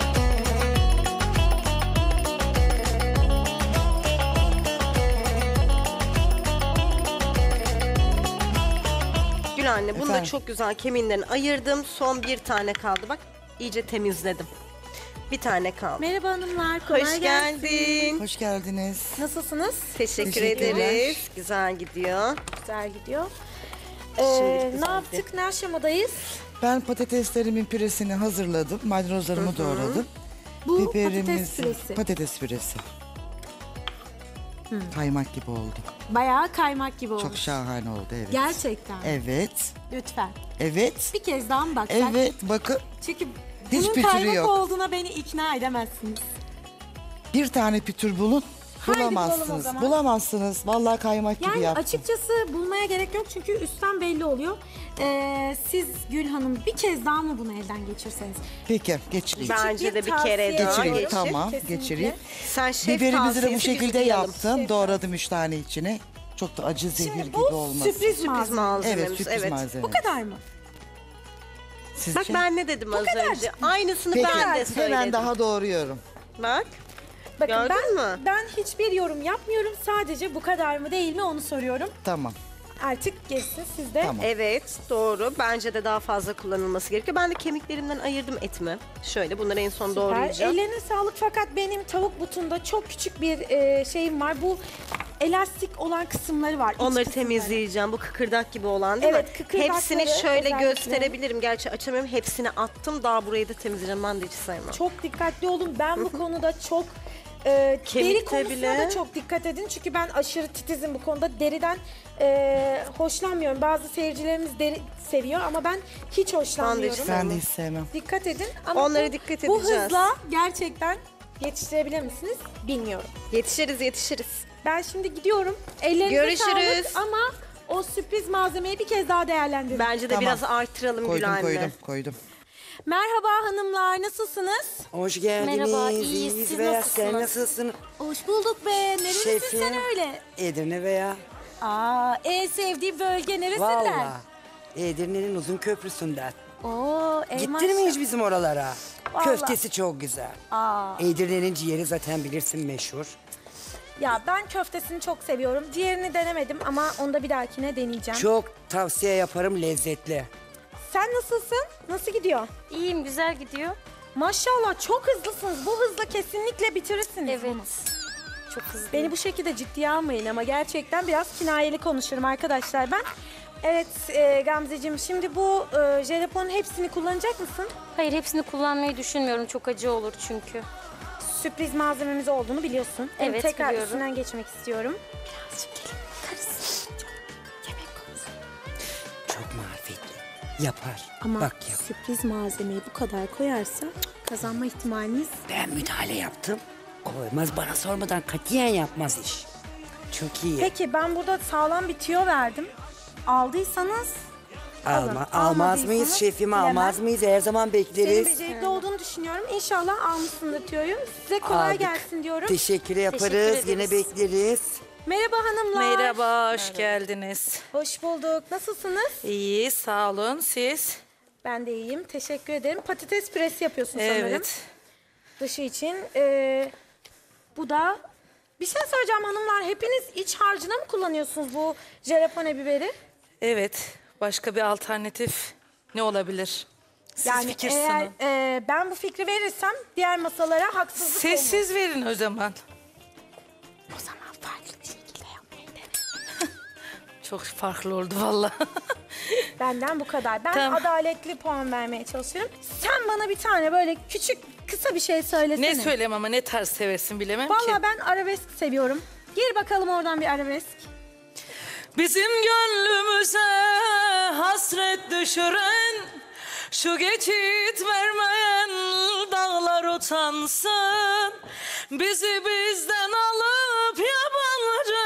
Gül anne bunu da Efendim? çok güzel kemiğinden ayırdım. Son bir tane kaldı bak. İyice temizledim. Bir tane kaldı. Merhaba hanımlar, kolay Hoş gelsin. geldin. Hoş geldiniz. Nasılsınız? Teşekkür Teşekkürler. ederiz. Güzel gidiyor. Güzel gidiyor. Şimdi Ee, güzeldi. ne yaptık, ne aşamadayız? Ben patateslerimin püresini hazırladım. Maydanozlarımı doğradım. Bu patates Biberimizi- püresi. Patates püresi. Kaymak gibi oldu. Bayağı kaymak gibi oldu. Çok şahane oldu, evet. Gerçekten. Evet. Lütfen. Evet. Bir kez daha mı baksak? Evet, bakın. Çünkü Hiç bunun pütürü kaymak yok. olduğuna beni ikna edemezsiniz. Bir tane pütür bulun. Haydi bulalım o Bulamazsınız. zaman. Bulamazsınız. Vallahi kaymak gibi Yani yaptım. açıkçası bulmaya gerek yok çünkü üstten belli oluyor. Ee, siz Gül Hanım bir kez daha mı bunu elden geçirseniz? Peki, geçireyim. Bence de bir tavsiye kere daha Geçireyim, geçir. tamam. Kesinlikle. Geçireyim. Sen şef Biberimizi de bu tavsiyesi şekilde biz duyalım. yaptım. Doğradım üç tane içine. Çok da acı zehir Şimdi gibi bu olmasın. sürpriz Sürpriz malzeme. malzememiz. Evet, sürpriz evet. malzeme. Bu kadar mı? Sizce? Bak ben ne dedim az kadar. önce. Aynısını Peki, ben de söyledim. hemen daha doğruyorum. Bak. Bakın Gördün ben, mü? ben hiçbir yorum yapmıyorum. Sadece bu kadar mı değil mi onu soruyorum. Tamam. Artık geçsin sizde. Tamam. Evet doğru. Bence de daha fazla kullanılması gerekiyor. Ben de kemiklerimden ayırdım etimi. Şöyle bunları en son Süper. doğrayacağım. Ellerine sağlık fakat benim tavuk butunda çok küçük bir e, şeyim var. Bu elastik olan kısımları var. iç Onları kısımları. temizleyeceğim. Bu kıkırdak gibi olan değil Evet, mi? kıkırdakları Hepsini şöyle özellikle. gösterebilirim. Gerçi açamıyorum. Hepsini attım. Daha burayı da temizleyeceğim. Ben de hiç sevmem. Çok dikkatli olun. Ben bu konuda çok e, Kemikte deri konusuna bile- da çok dikkat edin. Çünkü ben aşırı titizim bu konuda. Deriden e, hoşlanmıyorum. Bazı seyircilerimiz deri seviyor ama ben hiç hoşlanmıyorum. Ben de hiç sevmem. Dikkat edin. Ama Onlara bu, dikkat Bu edeceğiz. hızla gerçekten yetiştirebilir misiniz? Bilmiyorum. Yetişiriz yetişiriz. Ben şimdi gidiyorum. Ellerinize Görüşürüz. sağlık ama o sürpriz malzemeyi bir kez daha değerlendirin. Bence de Tamam. biraz artıralım Koydum, Gül anne. koydum, koydum. Merhaba hanımlar, nasılsınız? Hoş geldiniz. Merhaba, iyiyiz. Siz veya nasılsınız? Sen nasılsın? Hoş bulduk be. Nerelisin Şefim. sen öyle? Edirne veya. Aa, en sevdiğim bölge neresinden? Valla. Edirne'nin uzun köprüsünden. Oo, ey Gittin mi maşallah. hiç bizim oralara? Vallahi. Köftesi çok güzel. Aa, Edirne'nin ciğeri zaten bilirsin meşhur. ya ben köftesini çok seviyorum. Diğerini denemedim ama onu da bir dahakine deneyeceğim. Çok tavsiye yaparım, lezzetli. Sen nasılsın? Nasıl gidiyor? İyiyim, güzel gidiyor. Maşallah çok hızlısınız. Bu hızla kesinlikle bitirirsiniz Evet. bunu. Çok hızlı. Beni bu şekilde ciddiye almayın ama gerçekten biraz kinayeli konuşurum arkadaşlar ben. Evet e, Gamzeciğim, şimdi bu e, jelaponun hepsini kullanacak mısın? Hayır, hepsini kullanmayı düşünmüyorum. Çok acı olur çünkü. Sürpriz malzememiz olduğunu biliyorsun. Evet, Tekrar biliyorum. üstünden geçmek istiyorum. Birazcık gelin. Karışsın. Yemek konusu. Yapar. Ama Bak yap. sürpriz malzemeyi bu kadar koyarsa kazanma ihtimaliniz... Ben müdahale yaptım. Koymaz bana sormadan katiyen yapmaz iş. Çok iyi. Peki ben burada sağlam bir tüyo verdim. Aldıysanız Alma, alın. almaz Almadıysanız mıyız şefim, bilemem. almaz mıyız? Her zaman bekleriz. Senin becerikli olduğunu düşünüyorum. İnşallah almışsındır tüyoyu. Size kolay Aldık. gelsin diyorum. Teşekkür yaparız. Teşekkür Yine ederiz. bekleriz. Merhaba hanımlar. Merhaba, hoş geldiniz. Hoş bulduk. Nasılsınız? İyi, sağ olun. Siz? Ben de iyiyim. Teşekkür ederim. Patates püresi yapıyorsun sanırım. Evet. Dışı için. Ee, bu da... Bir şey söyleyeceğim hanımlar. Hepiniz iç harcına mı kullanıyorsunuz bu jalapeno biberi? Evet, başka bir alternatif ne olabilir? Siz yani fikir eğer sunun. e, ben bu fikri verirsem diğer masalara haksızlık olur. Sessiz verin o zaman. O zaman farklı bir şekilde yapmayı dene. Çok farklı oldu vallahi. Benden bu kadar. Ben Tamam. adaletli puan vermeye çalışıyorum. Sen bana bir tane böyle küçük, kısa bir şey söylesene. Ne söyleyeyim ama ne tarz seversin bilemem ki. Vallahi ben arabesk seviyorum. Gir bakalım oradan bir arabesk. Bizim gönlümüze hasret düşüren, şu geçit vermeyen dağlar utansın. Bizi bizden alıp yabancı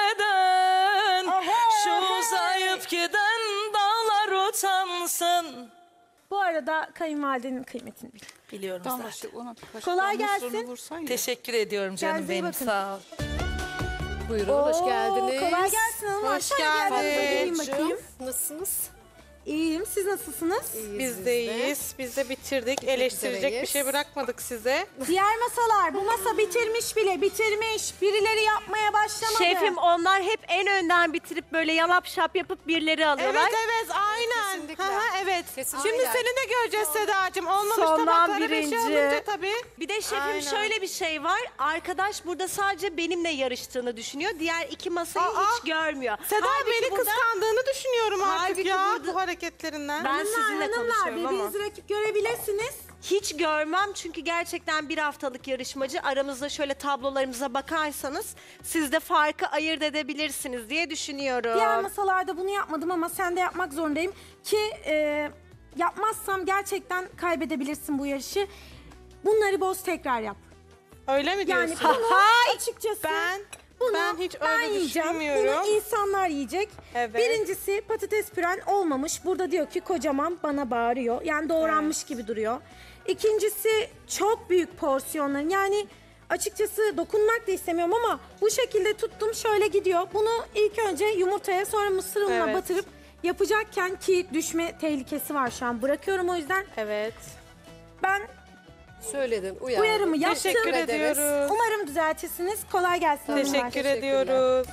eden, şu zayıf giden dağlar utansın. Bu arada kayınvalidenin kıymetini bil. Biliyorum Tamam, zaten. Kolay gelsin. Teşekkür ediyorum canım Kendinize iyi benim, bakın. sağ ol. Buyurun, Oo, hoş geldiniz. kolay gelsin hanım. Hoş Aşağıya geldiğinizde geleyim geldiniz. bakayım. Nasılsınız? İyiyim. Siz nasılsınız? Biz de iyiyiz. Biz de bitirdik. Eleştirecek bir üzereyiz. şey bırakmadık size. Diğer masalar bu masa bitirmiş bile bitirmiş. Birileri yapmaya başlamadı. Şefim onlar hep en önden bitirip böyle yalap şap yapıp birileri alıyorlar. Evet evet aynen. Kesinlikle. Hı hı, evet. Kesinlikle. Şimdi seni de göreceğiz Sedacığım. Olmamış Sondan tabakları beşe birinci. alınca tabii. Bir de şefim Aynen. şöyle bir şey var. Arkadaş burada sadece benimle yarıştığını düşünüyor. Diğer iki masayı Aa, hiç görmüyor. Seda Halbuki beni burada- kıskandığını düşünüyorum artık Halbuki ya burada- bu hareketlerinden. Ben sizinle hanımlar, konuşuyorum ama. birbirinizi rakip görebilirsiniz. Hiç görmem çünkü gerçekten bir haftalık yarışmacı. Aramızda şöyle tablolarımıza bakarsanız siz de farkı ayırt edebilirsiniz diye düşünüyorum. Diğer masalarda bunu yapmadım ama sen de yapmak zorundayım. Ki e, yapmazsam gerçekten kaybedebilirsin bu yarışı. Bunları boz tekrar yap. Öyle mi Yani diyorsun? bunu açıkçası Ben bunu ben hiç ben öyle yiyeceğim. düşünmüyorum. Bunu insanlar yiyecek. Evet. Birincisi patates püren olmamış. Burada diyor ki kocaman bana bağırıyor. Yani doğranmış gibi duruyor. İkincisi çok büyük porsiyonların. Yani açıkçası dokunmak da istemiyorum ama bu şekilde tuttum şöyle gidiyor. Bunu ilk önce yumurtaya sonra mısır ununa Evet. batırıp yapacakken ki düşme tehlikesi var şu an. Bırakıyorum o yüzden. Evet. Ben Söyledin, uyardım. uyarımı yaptım. Teşekkür ediyoruz. Umarım düzeltirsiniz. Kolay gelsin hanımlar. Teşekkür ediyoruz.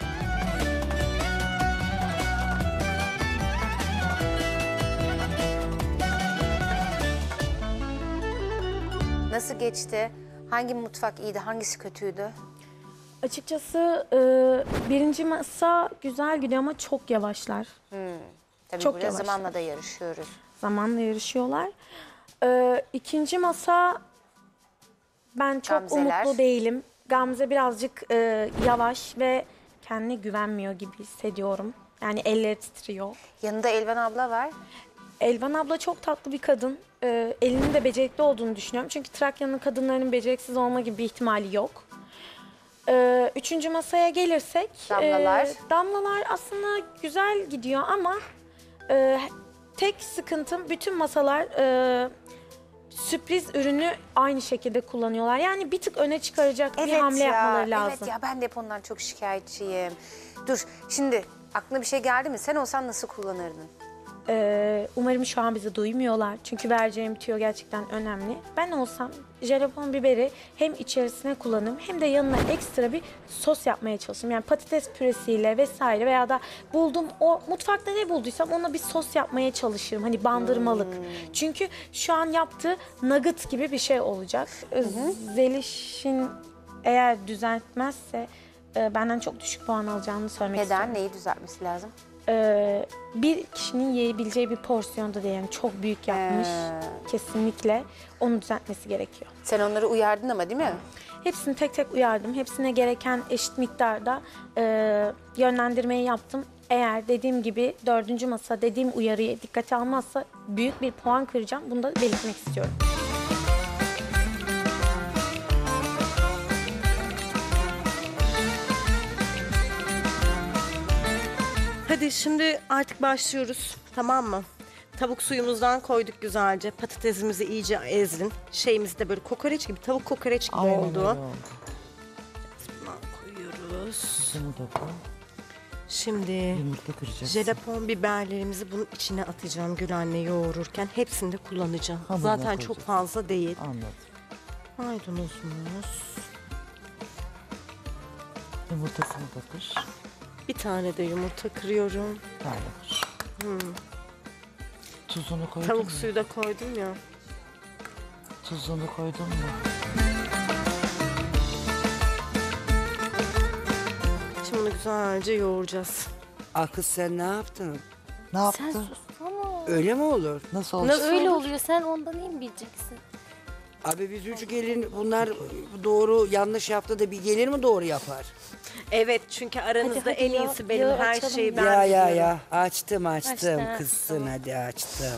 Nasıl geçti? Hangi mutfak iyiydi, hangisi kötüydü? Açıkçası e, birinci masa güzel gidiyor ama çok yavaşlar. Hmm. Tabii Çok burada yavaşlar. zamanla da yarışıyoruz. Zamanla yarışıyorlar. E, ikinci masa ben çok Gamzeler. umutlu değilim. Gamze birazcık e, yavaş ve kendine güvenmiyor gibi hissediyorum. Yani elleri titriyor. Yanında Elvan abla var. Elvan abla çok tatlı bir kadın. E, elinin de becerikli olduğunu düşünüyorum. Çünkü Trakya'nın kadınlarının beceriksiz olma gibi bir ihtimali yok. Ee, üçüncü masaya gelirsek... Damlalar. e, damlalar aslında güzel gidiyor ama... e, tek sıkıntım bütün masalar e, sürpriz ürünü aynı şekilde kullanıyorlar. Yani bir tık öne çıkaracak bir hamle yapmaları lazım. Evet ya ben de hep ondan çok şikayetçiyim. Dur şimdi aklına bir şey geldi mi? Sen olsan nasıl kullanırdın? Ee, umarım şu an bizi duymuyorlar. Çünkü vereceğim tüyo gerçekten önemli. Ben olsam jalapeno biberi hem içerisine kullanırım hem de yanına ekstra bir sos yapmaya çalışırım. Yani patates püresiyle vesaire veya da buldum o mutfakta ne bulduysam ona bir sos yapmaya çalışırım. Hani bandırmalık. Çünkü şu an yaptığı nugget gibi bir şey olacak. Zeliş'in eğer düzeltmezse e, benden çok düşük puan alacağını söylemek istiyorum. Neden? Neyi düzeltmesi lazım? Ee, bir kişinin yiyebileceği bir porsiyonda değil. Yani çok büyük yapmış. Kesinlikle. Onu düzeltmesi gerekiyor. Sen onları uyardın ama değil mi? Hepsini tek tek uyardım. Hepsine gereken eşit miktarda e, yönlendirmeyi yaptım. Eğer dediğim gibi dördüncü masa dediğim uyarıyı dikkate almazsa büyük bir puan kıracağım. Bunu da belirtmek istiyorum. Hadi şimdi artık başlıyoruz. Tamam mı? Tavuk suyumuzdan koyduk güzelce. Patatesimizi iyice ezrin. Şeyimiz de böyle kokoreç gibi, tavuk kokoreç gibi Aynen oldu. öyle oldu. Bundan koyuyoruz. Bunu da koy. Şimdi Yumurta kıracağız. jelepon biberlerimizi bunun içine atacağım Gül anne yoğururken. Hepsini de kullanacağım. Hamuruna Zaten koyacağız. çok fazla değil. Anladım. Maydanozumuz. Yumurtasını da kır. Bir tane de yumurta kırıyorum. Tane kır. Hmm. Tuzunu koydun Tavuk mu? suyu da koydum ya. Tuzunu koydun mu? Şimdi bunu güzelce yoğuracağız. Ah kız sen ne yaptın? Ne yaptın? Sen sussana. Öyle mi olur? Nasıl oldu? Nasıl öyle oluyor? Sen ondan iyi mi bileceksin? Abi biz üç gelin bunlar doğru yanlış yaptı da bir gelir mi doğru yapar? Evet çünkü aranızda Hadi, hadi en ya- iyisi benim. ya Her açalım şeyi ben ya ya biliyorum. ya açtım açtım Açtı, kızsın tamam. hadi açtım.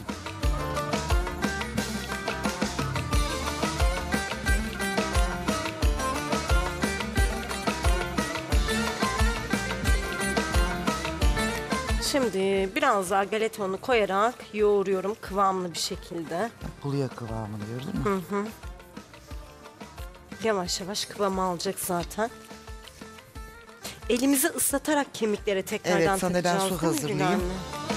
Şimdi biraz daha galeta unu koyarak yoğuruyorum kıvamlı bir şekilde. Buluyor kıvamını gördün mü? Hı hı. Yavaş yavaş kıvam alacak zaten. Elimizi ıslatarak kemiklere tekrardan Evet, sana ben takacağız su değil mi hazırlayayım. Gül anne?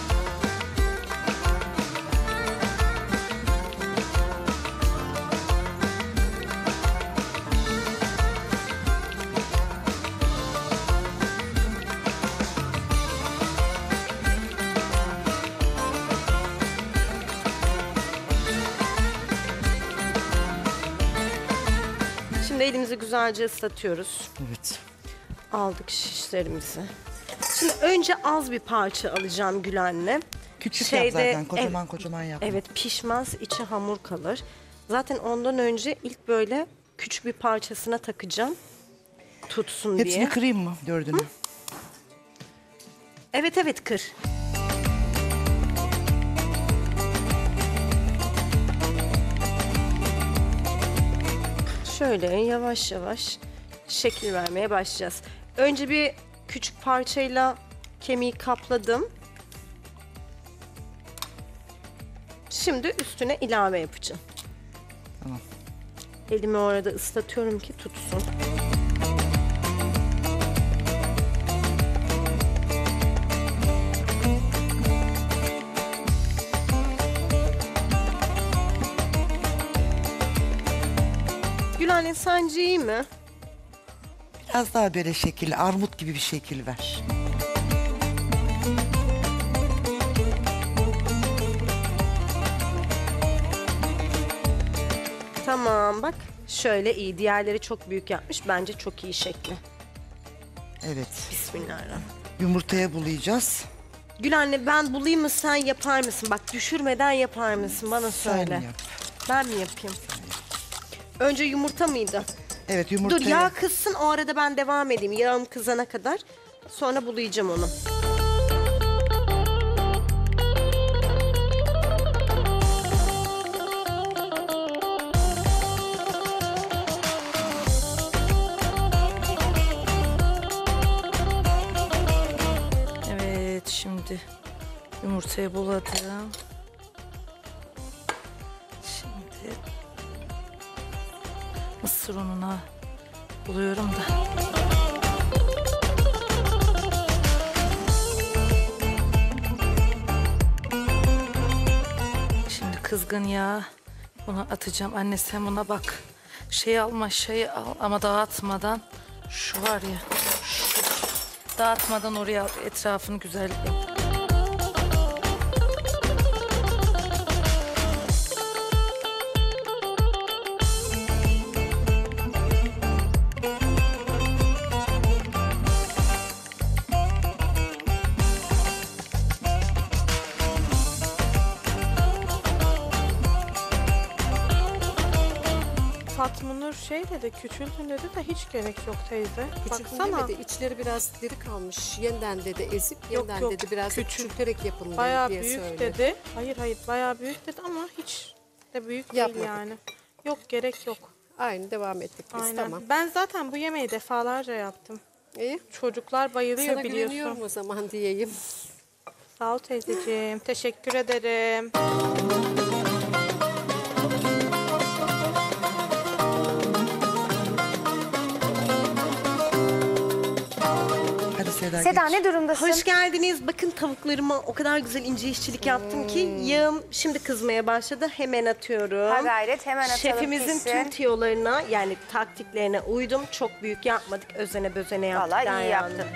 Şimdi elimizi güzelce ıslatıyoruz. Evet. Aldık şişlerimizi. Şimdi önce az bir parça alacağım Gül anne. Küçük yap zaten, kocaman kocaman yapma. Evet pişmez, içi hamur kalır. Zaten ondan önce ilk böyle küçük bir parçasına takacağım. Tutsun diye. Hepsini kırayım mı dördünü? Evet evet kır. Şöyle yavaş yavaş şekil vermeye başlayacağız. Önce bir küçük parçayla kemiği kapladım. Şimdi üstüne ilave yapacağım. Tamam. Elimi orada ıslatıyorum ki tutsun. Gül anne sence iyi mi? Biraz daha böyle şekil, armut gibi bir şekil ver. Tamam bak şöyle iyi. Diğerleri çok büyük yapmış. Bence çok iyi şekli. Evet. Bismillahirrahmanirrahim. Yumurtaya bulayacağız. Gül anne ben bulayım mı sen yapar mısın? Bak düşürmeden yapar mısın? Bana söyle. yap. Ben mi yapayım? Önce yumurta mıydı? Evet yumurtaya. Dur yağ kızsın o arada ben devam edeyim. Yağım kızana kadar. Sonra bulayacağım onu. Evet şimdi yumurtayı buladım. Şimdi mısır ununa buluyorum da. Şimdi kızgın yağ bunu atacağım. Anne sen buna bak. Şey alma şeyi al ama dağıtmadan. Şu var ya. Şu. Dağıtmadan oraya al. Etrafını güzel yap. Fatma Nur şey dedi, küçültün dedi de hiç gerek yok teyze. Küçültün Baksana. demedi. İçleri biraz diri kalmış. Yeniden dedi ezip Yok, yeniden yok, dedi biraz küçük. küçülterek yapın Bayağı diye büyük söyledi. dedi. Hayır hayır bayağı büyük dedi ama hiç de büyük değil Yapmadık. yani. Yok gerek yok. Aynı devam ettik biz Aynen. tamam. Ben zaten bu yemeği defalarca yaptım. İyi. Çocuklar bayılıyor Sana biliyorsun. güveniyorum o zaman diyeyim. Sağ ol teyzeciğim. Teşekkür ederim. Hadi Seda, Seda geç. ne durumdasın? Hoş geldiniz. Bakın tavuklarıma o kadar güzel ince işçilik yaptım ki yağım şimdi kızmaya başladı. Hemen atıyorum. Ha gayret, hemen atalım, Şefimizin pişsin. tüm tiyolarına yani taktiklerine uydum. Çok büyük yapmadık. Özene bözene yaptık. Vallahi iyi Derya Hanım. yaptın.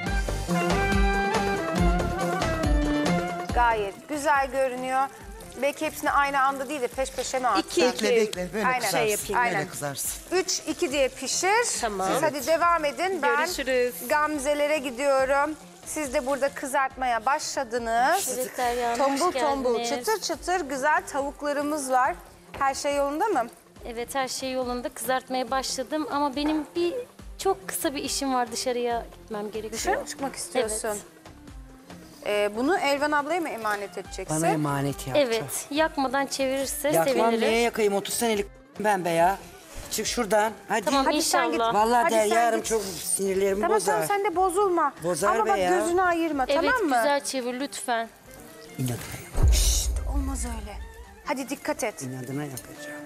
Gayet güzel görünüyor. Belki hepsini aynı anda değil de peş peşe mi attın? İki, Bekle bekle böyle Aynen. kızarsın. Şey yapayım, Böyle aynen. kızarsın. üç iki diye pişir. Tamam. Siz hadi devam edin. Ben Görüşürüz. Gamzelere gidiyorum. Siz de burada kızartmaya başladınız. Evet, Derya Hanım, Tombul hoş tombul, geldiniz. çıtır çıtır güzel tavuklarımız var. Her şey yolunda mı? Evet her şey yolunda kızartmaya başladım ama benim bir çok kısa bir işim var dışarıya gitmem gerekiyor. Dışarı mı çıkmak istiyorsun? Evet. Ee, bunu Elvan ablaya mı emanet edeceksin? Bana emanet yaptı. Evet yakmadan çevirirse Yakmam sevinirim. neye yakayım? otuz senelik ben be ya. Çık şuradan. Hadi. Tamam, Hadi sen git. inşallah. Vallahi Hadi sen Derya Hanım git. çok sinirlerimi Tamam bozar. tamam sen de bozulma. Bozar Ama be bak ya. gözünü ayırma Evet tamam mı? güzel çevir lütfen. İnadına, Şşt, olmaz öyle. Hadi dikkat et. inadına yapacağım.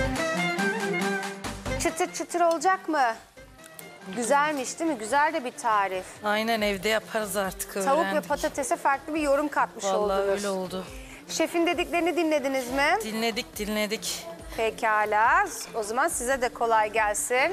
Çıtır çıtır olacak mı? Güzelmiş değil mi? Güzel de bir tarif. Aynen evde yaparız artık öğrendik. Tavuk ve patatese farklı bir yorum katmış Vallahi oldunuz. öyle oldu. Şefin dediklerini dinlediniz mi? Dinledik dinledik. Pekala. O zaman size de kolay gelsin.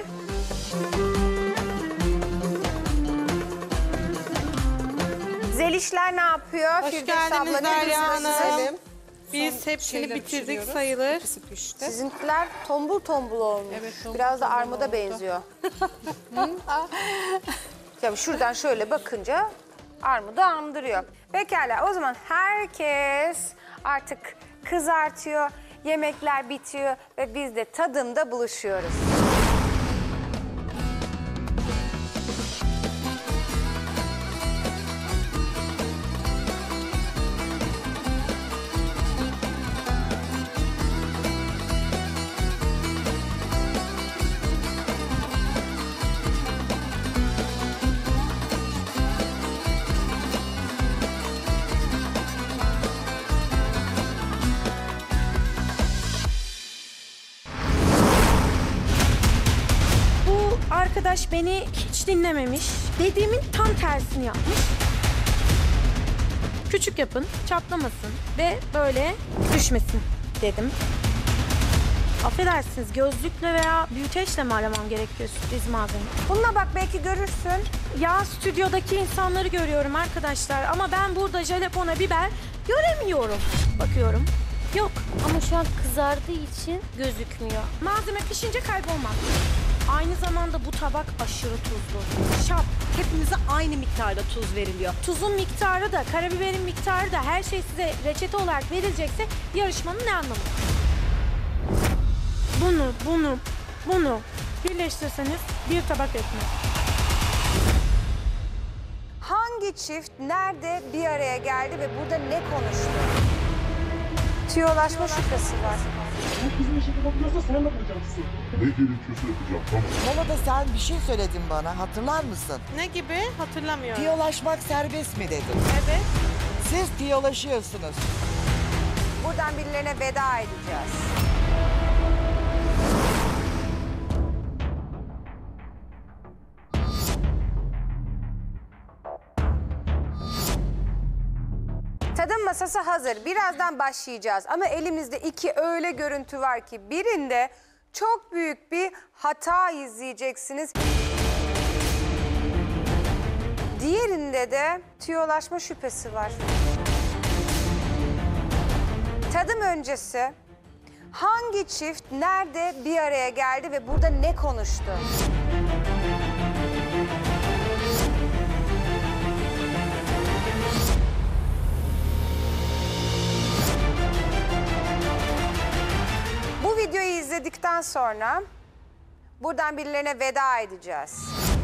Zelişler ne yapıyor? Hoş Firdevs geldiniz abla, ne Derya düşünüyorsunuz? Hanım. Biz Son hepsini şeyleri bitirdik pişiriyoruz. sayılır. İkisi pişti. Sizinkiler tombul tombul olmuş. Evet, tombul Biraz da tombul armuda oldu. benziyor. Hı? Ya şuradan şöyle bakınca armudu andırıyor. Pekala o zaman herkes artık kızartıyor. Yemekler bitiyor ve biz de tadımda buluşuyoruz. Bu arkadaş beni hiç dinlememiş. Dediğimin tam tersini yapmış. Küçük yapın, çatlamasın ve böyle düşmesin dedim. Affedersiniz, gözlükle veya büyüteçle mi aramam gerekiyor sürpriz malzeme? Bununla bak belki görürsün. Ya stüdyodaki insanları görüyorum arkadaşlar ama ben burada jalapona biber göremiyorum. Bakıyorum. Yok. Ama şu an kızardığı için gözükmüyor. Malzeme pişince kaybolmaz. Aynı zamanda bu tabak aşırı tuzlu. Şap. Hepimize aynı miktarda tuz veriliyor. Tuzun miktarı da, karabiberin miktarı da her şey size reçete olarak verilecekse yarışmanın ne anlamı var? Bunu, bunu, bunu birleştirseniz bir tabak ekmek. Hangi çift nerede bir araya geldi ve burada ne konuştu? Tüyolaşma şüphesi var. Bu bizim işi kapatıyorsa sen yapacaksın. Ne gerekiyorsa yapacağım tamam. Molada sen bir şey söyledin bana, hatırlar mısın? Ne gibi? Hatırlamıyorum. Tiyolaşmak serbest mi dedin? Evet. Siz tiyolaşıyorsunuz. Buradan birilerine veda edeceğiz. Tadım masası hazır. Birazdan başlayacağız. Ama elimizde iki öyle görüntü var ki birinde çok büyük bir hata izleyeceksiniz. Diğerinde de tüyolaşma şüphesi var. Tadım öncesi hangi çift nerede bir araya geldi ve burada ne konuştu? Bu videoyu izledikten sonra Buradan birilerine veda edeceğiz.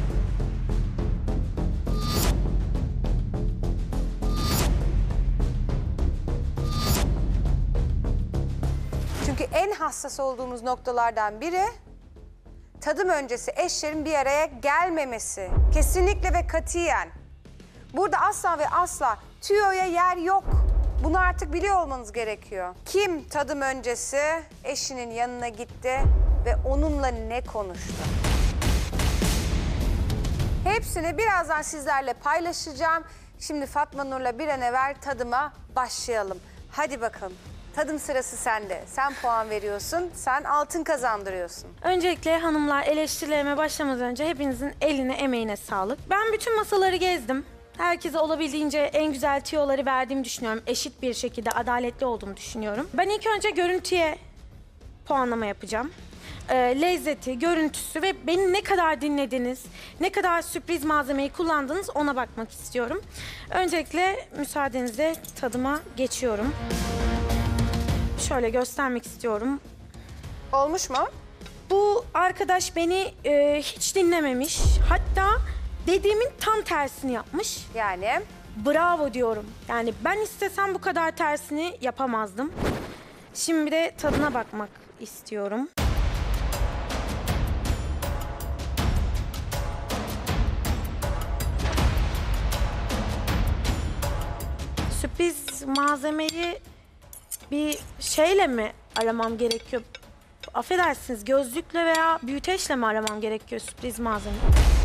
Çünkü en hassas olduğumuz noktalardan biri tadım öncesi eşlerin bir araya gelmemesi. Kesinlikle ve katiyen. Burada asla ve asla tüyoya yer yok. Bunu artık biliyor olmanız gerekiyor. Kim tadım öncesi eşinin yanına gitti ve onunla ne konuştu? Hepsini birazdan sizlerle paylaşacağım. Şimdi Fatma Nur'la bir an evvel tadıma başlayalım. Hadi bakalım. Tadım sırası sende. Sen puan veriyorsun, sen altın kazandırıyorsun. Öncelikle hanımlar, eleştirilerime başlamadan önce hepinizin eline emeğine sağlık. Ben bütün masaları gezdim. Herkese olabildiğince en güzel tiyoları verdiğimi düşünüyorum. Eşit bir şekilde adaletli olduğumu düşünüyorum. Ben ilk önce görüntüye puanlama yapacağım. Ee, lezzeti, görüntüsü ve beni ne kadar dinlediniz, ne kadar sürpriz malzemeyi kullandınız ona bakmak istiyorum. Öncelikle müsaadenizle tadıma geçiyorum. Şöyle göstermek istiyorum. Olmuş mu? Bu arkadaş beni e, hiç dinlememiş. Hatta dediğimin tam tersini yapmış. Yani? Bravo diyorum. Yani ben istesem bu kadar tersini yapamazdım. Şimdi de tadına bakmak istiyorum. Sürpriz malzemeyi bir şeyle mi aramam gerekiyor? Affedersiniz, gözlükle veya büyüteçle mi aramam gerekiyor sürpriz malzeme?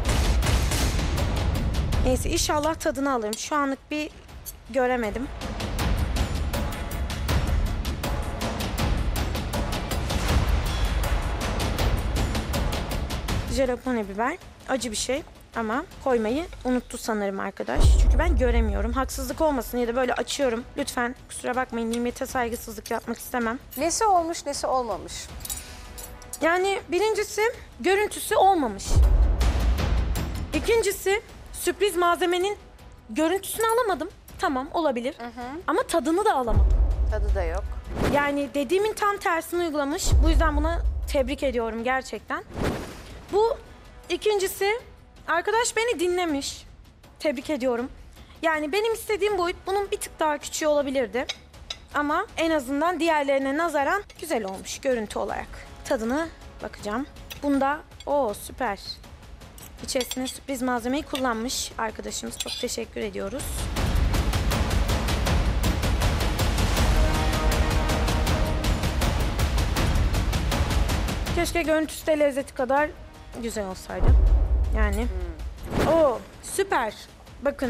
Neyse, inşallah tadını alırım. Şu anlık bir göremedim. Jalapeno biber. Acı bir şey ama koymayı unuttu sanırım arkadaş. Çünkü ben göremiyorum. Haksızlık olmasın ya da böyle açıyorum. Lütfen kusura bakmayın, nimete saygısızlık yapmak istemem. Nesi olmuş, nesi olmamış? Yani birincisi görüntüsü olmamış. İkincisi sürpriz malzemenin görüntüsünü alamadım. Tamam, olabilir. Hı hı. Ama tadını da alamadım. Tadı da yok. Yani dediğimin tam tersini uygulamış. Bu yüzden buna tebrik ediyorum gerçekten. Bu ikincisi, arkadaş beni dinlemiş. Tebrik ediyorum. Yani benim istediğim boyut bunun bir tık daha küçüğü olabilirdi. Ama en azından diğerlerine nazaran güzel olmuş görüntü olarak. Tadına bakacağım. Bunda o süper. İçerisine sürpriz malzemeyi kullanmış arkadaşımız. Çok teşekkür ediyoruz. Keşke görüntüsü de lezzeti kadar güzel olsaydı. Yani. Hmm. Oo, süper. Bakın.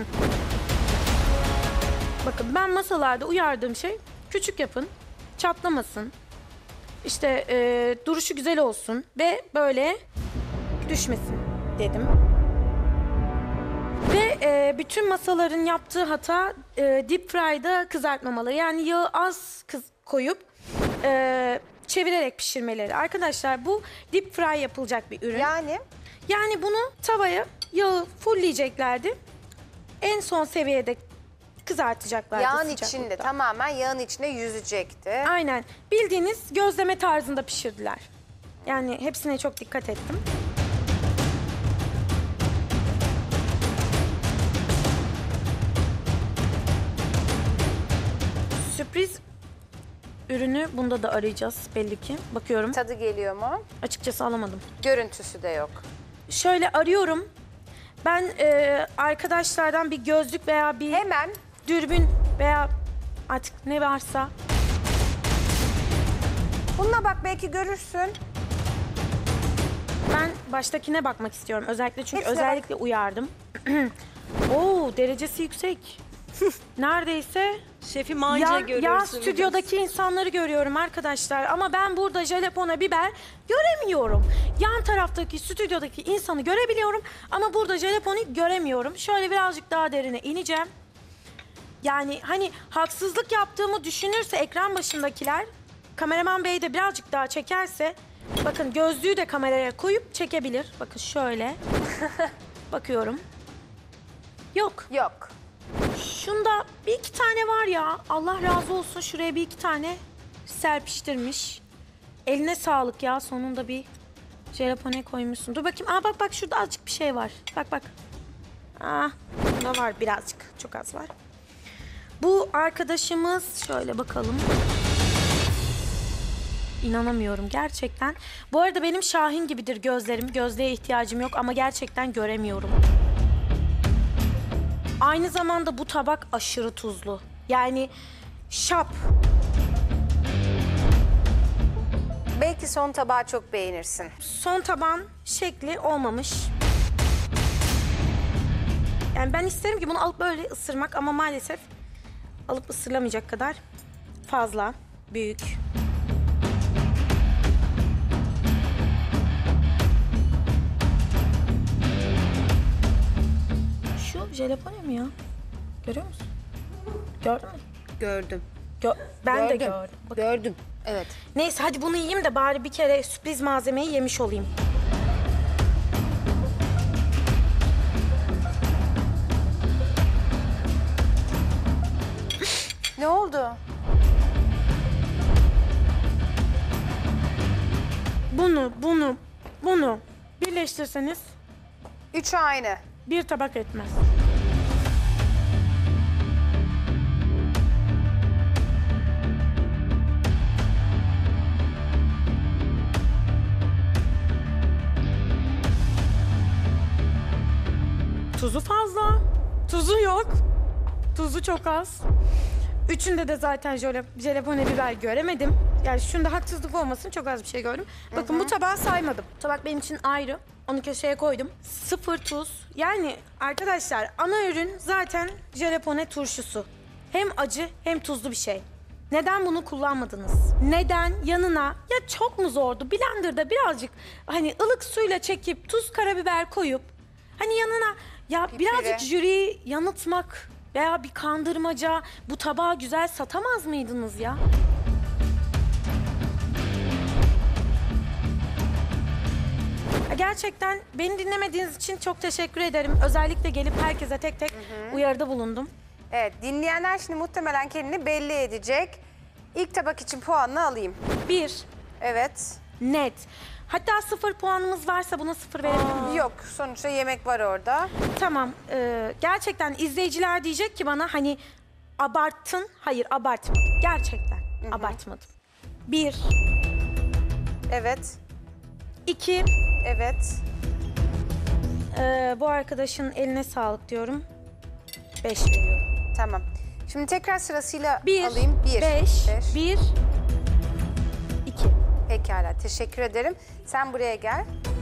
Bakın, ben masalarda uyardığım şey küçük yapın, çatlamasın. İşte e, duruşu güzel olsun ve böyle düşmesin dedim. Ve e, bütün masaların yaptığı hata e, deep fry'da kızartmamaları. Yani yağı az kız koyup e, çevirerek pişirmeleri. Arkadaşlar bu deep fry yapılacak bir ürün. Yani? Yani bunu tavaya yağı fullleyeceklerdi. En son seviyede kızartacaklardı. Yağın sıcaklıkta. içinde, tamamen yağın içinde yüzecekti. Aynen. Bildiğiniz gözleme tarzında pişirdiler. Yani hepsine çok dikkat ettim. Sürpriz ürünü bunda da arayacağız belli ki. Bakıyorum. Tadı geliyor mu? Açıkçası alamadım. Görüntüsü de yok. Şöyle arıyorum. Ben e, arkadaşlardan bir gözlük veya bir hemen dürbün veya artık ne varsa. Bununla bak, belki görürsün. Ben baştakine bakmak istiyorum özellikle çünkü Hepsine özellikle bak. Uyardım. Oo, derecesi yüksek. Neredeyse şefim anca ya, görürsünüz. ya stüdyodaki insanları görüyorum arkadaşlar ama ben burada jalapeno biber göremiyorum. Yan taraftaki stüdyodaki insanı görebiliyorum ama burada jalapenoyu göremiyorum. Şöyle birazcık daha derine ineceğim. Yani hani haksızlık yaptığımı düşünürse ekran başındakiler, kameraman bey de birazcık daha çekerse, bakın gözlüğü de kameraya koyup çekebilir. Bakın şöyle. Bakıyorum. Yok. Yok. Şunda bir iki tane var ya. Allah razı olsun, şuraya bir iki tane serpiştirmiş. Eline sağlık ya, sonunda bir Jelapone koymuşsun. Dur bakayım. Aa bak bak şurada azıcık bir şey var. Bak bak. Aa bunda var birazcık. Çok az var. Bu arkadaşımız şöyle bakalım. İnanamıyorum gerçekten. Bu arada benim Şahin gibidir gözlerim. Gözlüğe ihtiyacım yok ama gerçekten göremiyorum. Aynı zamanda bu tabak aşırı tuzlu. Yani şap. Belki son tabağı çok beğenirsin. Son tabağın şekli olmamış. Yani ben isterim ki bunu alıp böyle ısırmak ama maalesef alıp ısırılamayacak kadar fazla, büyük. Şu jelapone mi ya? Görüyor musun? Gördün mü? Gördüm. Gö ben de Gördüm. gördüm. Bak- Gördüm. Evet. Neyse hadi bunu yiyeyim de bari bir kere sürpriz malzemeyi yemiş olayım. Ne oldu? Bunu, bunu, bunu birleştirseniz Üç aynı. bir tabak etmez. Tuzu fazla. Tuzu yok. Tuzu çok az. Üçünde de zaten jöle, jelapone biber göremedim. Yani şunda haksızlık olmasın çok az bir şey gördüm. Bakın Hı hı. bu tabağı saymadım. Tabak benim için ayrı. Onu köşeye koydum. Sıfır tuz. Yani arkadaşlar ana ürün zaten jelapone turşusu. Hem acı hem tuzlu bir şey. Neden bunu kullanmadınız? Neden yanına ya çok mu zordu? Blender'da birazcık hani ılık suyla çekip tuz karabiber koyup hani yanına ya birazcık jüriyi yanıltmak veya bir kandırmaca bu tabağı güzel satamaz mıydınız ya? Gerçekten beni dinlemediğiniz için çok teşekkür ederim. Özellikle gelip herkese tek tek uyarıda bulundum. Evet, dinleyenler şimdi muhtemelen kendini belli edecek. İlk tabak için puanını alayım. Bir. Evet. Net. Hatta sıfır puanımız varsa buna sıfır verebilir miyim? Yok, sonuçta yemek var orada. Tamam. e, gerçekten izleyiciler diyecek ki bana hani abarttın. Hayır abartmadım. Gerçekten abartmadım. Bir. Evet. İki. Evet. e, bu arkadaşın eline sağlık diyorum. Beş veriyorum. Tamam. Şimdi tekrar sırasıyla Bir, alayım. Bir. beş, bir, iki. Pekala, teşekkür ederim. Sen buraya gel.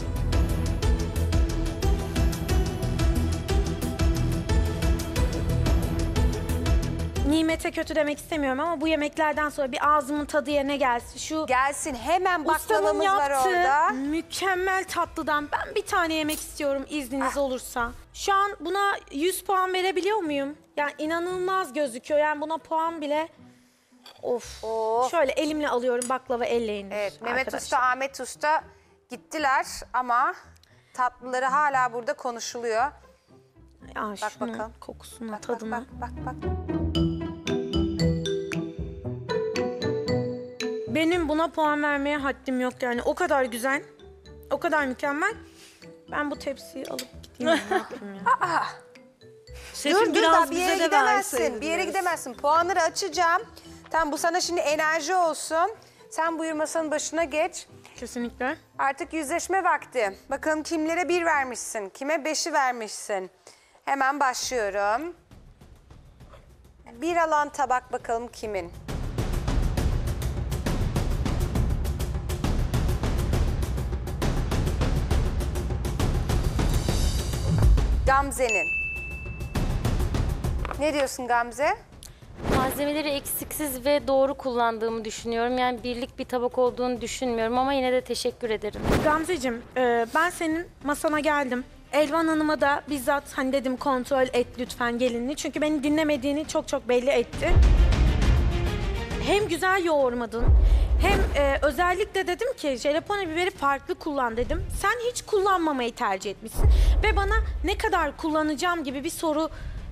Nimete kötü demek istemiyorum ama bu yemeklerden sonra bir ağzımın tadı yerine gelsin. Şu gelsin hemen ustamın baklavamız var yaptığı orada. mükemmel tatlıdan ben bir tane yemek istiyorum izniniz olursa. Şu an buna yüz puan verebiliyor muyum? Yani inanılmaz gözüküyor. Yani buna puan bile of. Şöyle elimle alıyorum baklava elleyin. Evet, Mehmet Usta, Ahmet Usta gittiler ama tatlıları hala burada konuşuluyor. Ya bak şunun bakalım. kokusuna, Bak, tadına. Bak bak bak. Benim buna puan vermeye haddim yok yani. O kadar güzel, o kadar mükemmel. Ben bu tepsiyi alıp gideyim. Ne yapayım ya? Aa, Şefim, dur dur biraz da bir bize yere de gidemezsin. verseydiniz. Bir yere gidemezsin. Puanları açacağım. Tamam, bu sana şimdi enerji olsun. Sen buyur masanın başına geç. Kesinlikle. Artık yüzleşme vakti. Bakalım kimlere bir vermişsin, kime beşi vermişsin. Hemen başlıyorum. Bir alan tabak bakalım kimin? Gamze'nin. Ne diyorsun Gamze? Malzemeleri eksiksiz ve doğru kullandığımı düşünüyorum. Yani birlik bir tabak olduğunu düşünmüyorum ama yine de teşekkür ederim. Gamzeciğim, e, ben senin masana geldim. Elvan Hanım'a da bizzat hani dedim kontrol et lütfen gelinini. Çünkü beni dinlemediğini çok çok belli etti. Hem güzel yoğurmadın, hem e, özellikle dedim ki jelapone biberi farklı kullan dedim. Sen hiç kullanmamayı tercih etmişsin. Ve bana ne kadar kullanacağım gibi bir soru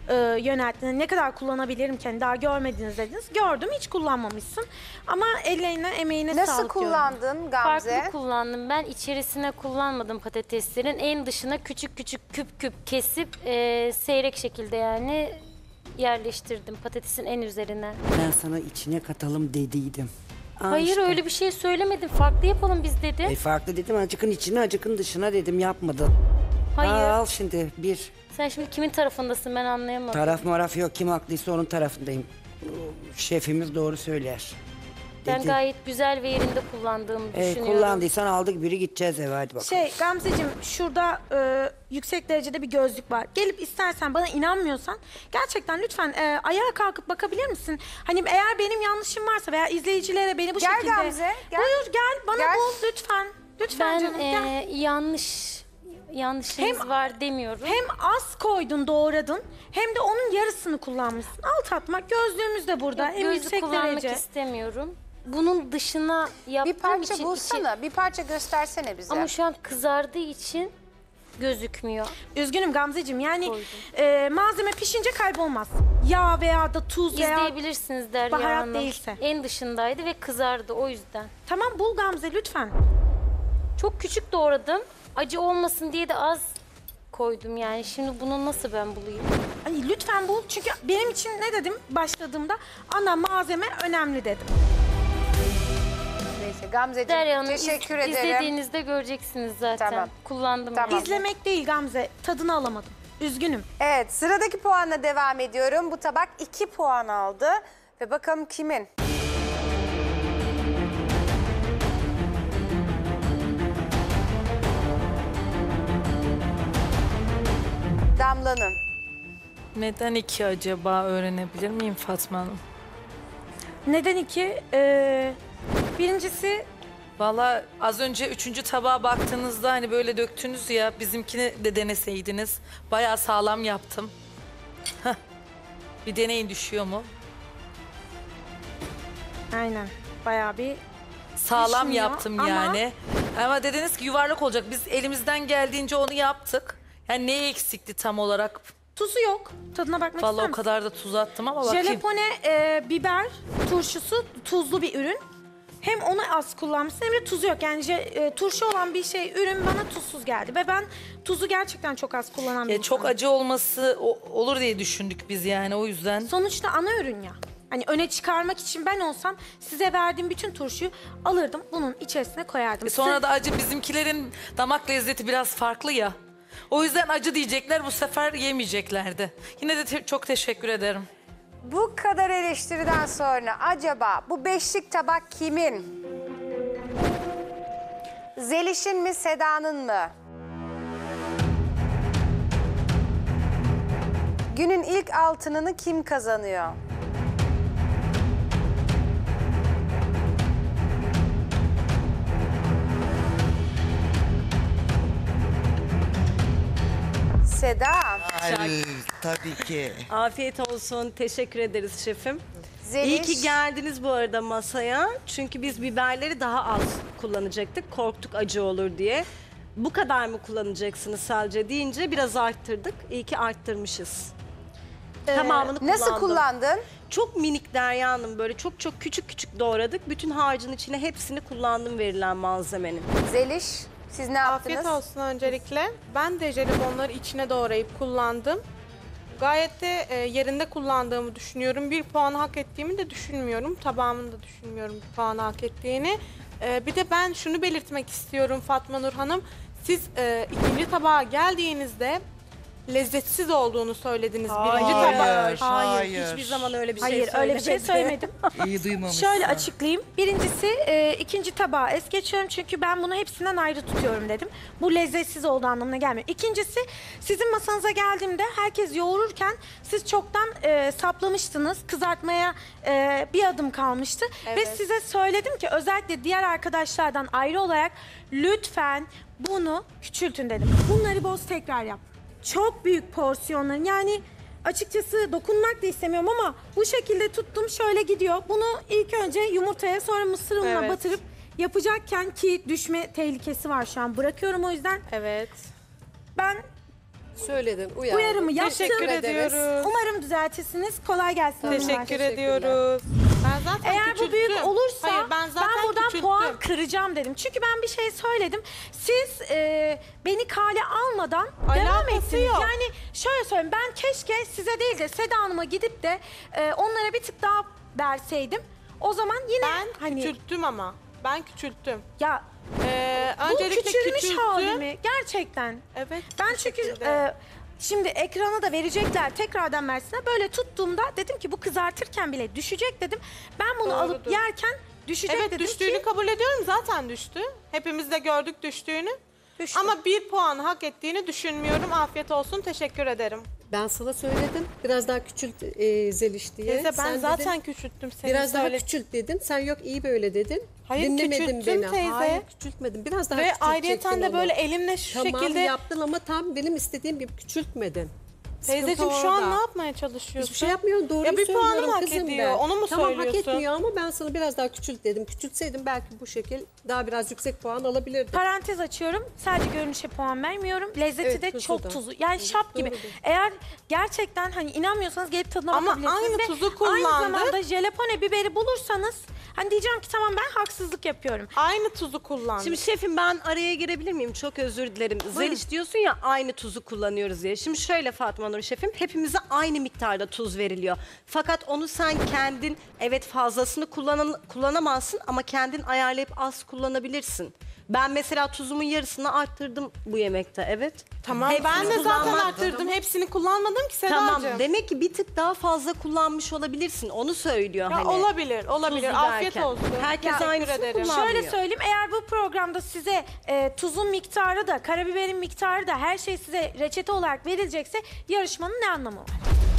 e, yönelttin. Ne kadar kullanabilirim ki? Hani daha görmediniz dediniz. Gördüm, hiç kullanmamışsın. Ama ellerine, emeğine Nasıl sağlık diyorum. kullandın Gamze? Farklı kullandım. Ben içerisine kullanmadım patateslerin. En dışına küçük küçük küp küp kesip e, seyrek şekilde yani yerleştirdim patatesin en üzerine. Ben sana içine katalım dediydim. Aa, Hayır işte. öyle bir şey söylemedim. Farklı yapalım biz dedim. E, farklı dedim, acıkın içine acıkın dışına dedim, yapmadın. Hayır. Aa, al şimdi bir Sen şimdi kimin tarafındasın ben anlayamadım. taraf maraf yok, kim haklıysa onun tarafındayım. Şefimiz doğru söyler. Ben Dedi. gayet güzel ve yerinde kullandığımı E, düşünüyorum. kullandıysan aldık biri, gideceğiz eve, hadi bakalım. Şey Gamzeciğim, şurada e, yüksek derecede bir gözlük var. Gelip istersen, bana inanmıyorsan gerçekten lütfen e, ayağa kalkıp bakabilir misin? Hani eğer benim yanlışım varsa veya izleyicilere beni bu Gel şekilde... Gamze, gel. Buyur gel, bana Gel. bul lütfen. Lütfen Ben canım gel. e, yanlış yanlışınız var demiyorum. Hem az koydun, doğradın, hem de onun yarısını kullanmışsın. Al tatma, gözlüğümüz de burada. Yok, hem gözlük yüksek kullanmak derece. istemiyorum. Bunun dışına yaptığım Bir parça için... bulsana, bir parça göstersene bize. Ama şu an kızardığı için gözükmüyor. Üzgünüm Gamzeciğim, yani e, malzeme pişince kaybolmaz. Yağ veya da tuz veya İzleyebilirsiniz Derya baharat Hanım. değilse. En dışındaydı ve kızardı o yüzden. Tamam, bul Gamze lütfen. Çok küçük doğradım. Acı olmasın diye de az koydum yani. Şimdi bunu nasıl ben bulayım? Ay, lütfen bul, çünkü benim için ne dedim başladığımda? Ana malzeme önemli dedim. Neyse Gamzeciğim, Derya Hanım teşekkür iz- ederim. izlediğinizde göreceksiniz zaten. Tamam. Kullandım. Tamam. yani. İzlemek değil Gamze, tadını alamadım. Üzgünüm. Evet, sıradaki puanla devam ediyorum. Bu tabak iki puan aldı. Ve bakalım kimin? Damla'nın. Neden iki acaba öğrenebilir miyim Fatma Hanım? Neden iki? Ee, birincisi Valla az önce üçüncü tabağa baktığınızda hani böyle döktünüz ya, bizimkini de deneseydiniz. Bayağı sağlam yaptım. Heh. Bir deneyin, düşüyor mu? aynen bayağı bir Sağlam Düşmüyor yaptım ama- yani. Ama dediniz ki yuvarlak olacak. Biz elimizden geldiğince onu yaptık. Yani neyi eksikti tam olarak? tuzu yok. Tadına bakmak Vallahi ister o misin? kadar da tuz attım ama bakayım. Jalapone e, biber turşusu tuzlu bir ürün. Hem onu az kullanmışsın hem de tuzu yok. Yani je- e, turşu olan bir şey, ürün bana tuzsuz geldi. Ve ben tuzu gerçekten çok az kullanan bir Ya çok insanım. acı olması o- olur diye düşündük biz yani, o yüzden. Sonuçta ana ürün ya. Hani öne çıkarmak için ben olsam size verdiğim bütün turşuyu alırdım, bunun içerisine koyardım. E sonra Size- da acı, bizimkilerin damak lezzeti biraz farklı ya. O yüzden acı diyecekler, bu sefer yemeyeceklerdi. Yine de te- çok teşekkür ederim. Bu kadar eleştiriden sonra acaba bu beşlik tabak kimin? Zeliş'in mi, Seda'nın mı? Günün ilk altınını kim kazanıyor? Seda. Ay, tabii ki. Afiyet olsun. Teşekkür ederiz şefim. Zeliş. İyi ki geldiniz bu arada masaya. Çünkü biz biberleri daha az kullanacaktık. Korktuk acı olur diye. Bu kadar mı kullanacaksınız sadece deyince biraz arttırdık. İyi ki arttırmışız. Ee, Tamamını kullandım. nasıl kullandın? Çok minik Derya Hanım, böyle çok çok küçük küçük doğradık. Bütün harcın içine hepsini kullandım verilen malzemenin. Zeliş, siz ne yaptınız? Afiyet olsun öncelikle. Ben de jelibonları içine doğrayıp kullandım. Gayet de e, yerinde kullandığımı düşünüyorum. Bir puan hak ettiğimi de düşünmüyorum. Tabağımın da düşünmüyorum bir puan hak ettiğini. E, bir de ben şunu belirtmek istiyorum Fatma Nur Hanım. Siz e, ikinci tabağa geldiğinizde lezzetsiz olduğunu söylediniz. Birinci Hayır, tabağa. hayır. Hiçbir zaman öyle bir Hayır, şey öyle bir şey söylemedim. söylemedim. İyi duymamışsın. Şöyle açıklayayım. Birincisi e, ikinci tabağı es geçiyorum çünkü ben bunu hepsinden ayrı tutuyorum dedim. Bu lezzetsiz olduğu anlamına gelmiyor. İkincisi, sizin masanıza geldiğimde herkes yoğururken siz çoktan e, saplamıştınız. Kızartmaya e, bir adım kalmıştı. Ve Evet. size söyledim ki özellikle diğer arkadaşlardan ayrı olarak lütfen bunu küçültün dedim. Bunları boz, tekrar yap. Çok büyük porsiyonların, yani açıkçası dokunmak da istemiyorum ama bu şekilde tuttum, şöyle gidiyor. Bunu ilk önce yumurtaya, sonra mısır ununa Evet. batırıp yapacakken, ki düşme tehlikesi var şu an, bırakıyorum o yüzden. Evet. Ben Söyledin, uyardım. Uyarımı yaptım. Teşekkür ediyoruz. Umarım düzeltirsiniz. Kolay gelsin. hanımlar. Teşekkür ediyoruz. Ben zaten Eğer bu küçülttüm. büyük olursa Hayır, ben, zaten ben buradan küçülttüm. puan kıracağım dedim. Çünkü ben bir şey söyledim. Siz e, beni kale almadan devam Alakası ettiniz. yok. Yani şöyle söyleyeyim, ben keşke size değil de Seda Hanım'a gidip de e, onlara bir tık daha verseydim. O zaman yine Ben hani küçülttüm ama. Ben küçülttüm. ya Ee, bu öncelikle küçülmüş küçülttüm. halimi gerçekten. Evet. Ben bu çünkü şekilde. e, şimdi ekrana da verecekler tekrardan Mersin'e. Böyle tuttuğumda dedim ki bu kızartırken bile düşecek dedim. Ben bunu alıp Doğrudur. yerken düşecek Evet, dedim düştüğünü ki. kabul ediyorum. Zaten düştü. Hepimiz de gördük düştüğünü. Düştü. Ama bir puan hak ettiğini düşünmüyorum. Afiyet olsun. Teşekkür ederim. Ben sana söyledim. Biraz daha küçült e, Zeliş diye. Teyze ben Sen zaten dedin, küçülttüm seni. biraz daha söyle- küçült dedin. Sen yok iyi böyle dedin. Hayır, Dinlemedin küçülttüm beni. teyze. Hayır küçültmedim. Biraz daha Ve küçültecektin ayrıyeten de onu. böyle elimle şu tamam, şekilde... yaptın ama tam benim istediğim gibi küçültmedin. Teyzeciğim Sıkıntı şu an orada. ne yapmaya çalışıyorsun? Hiçbir şey yapmıyorum. Doğruyu Ya bir söylüyorum puanım hak kızım ediyor. ben. Onu mu tamam, söylüyorsun? Tamam hak etmiyor ama ben sana biraz daha küçült dedim. Küçültseydim belki bu şekil daha biraz yüksek puan alabilirdim. Parantez açıyorum. Sadece görünüşe puan vermiyorum. Lezzeti Evet, de tuzu çok da. tuzlu. Yani şap gibi. Doğrudur. Eğer gerçekten hani inanmıyorsanız gelip tadına Ama bakabilirsiniz. aynı Ve tuzu Aynı kullandık. zamanda jelepone biberi bulursanız hani diyeceğim ki tamam ben haksızlık yapıyorum. Aynı tuzu kullandık. Şimdi şefim ben araya girebilir miyim? Çok özür dilerim. Zeliş diyorsun ya aynı tuzu kullanıyoruz diye. Şimdi şöyle Fatma Nur şefim hepimize aynı miktarda tuz veriliyor. Fakat onu sen kendin evet fazlasını kullanan, kullanamazsın ama kendin ayarlayıp az kullanabilirsin. Ben mesela tuzumun yarısını arttırdım bu yemekte evet. Tamam Hepsini ben de zaten kullanmadım. arttırdım. Hepsini kullanmadım ki Sedacığım. Tamam demek ki bir tık daha fazla kullanmış olabilirsin. Onu söylüyor Ya hani. olabilir, olabilir. Tuzlu Afiyet derken. olsun. Herkes Teşekkür aynısını ederim. kullanmıyor. Şöyle söyleyeyim, eğer bu programda size e, tuzun miktarı da karabiberin miktarı da her şey size reçete olarak verilecekse yarışmanın ne anlamı var?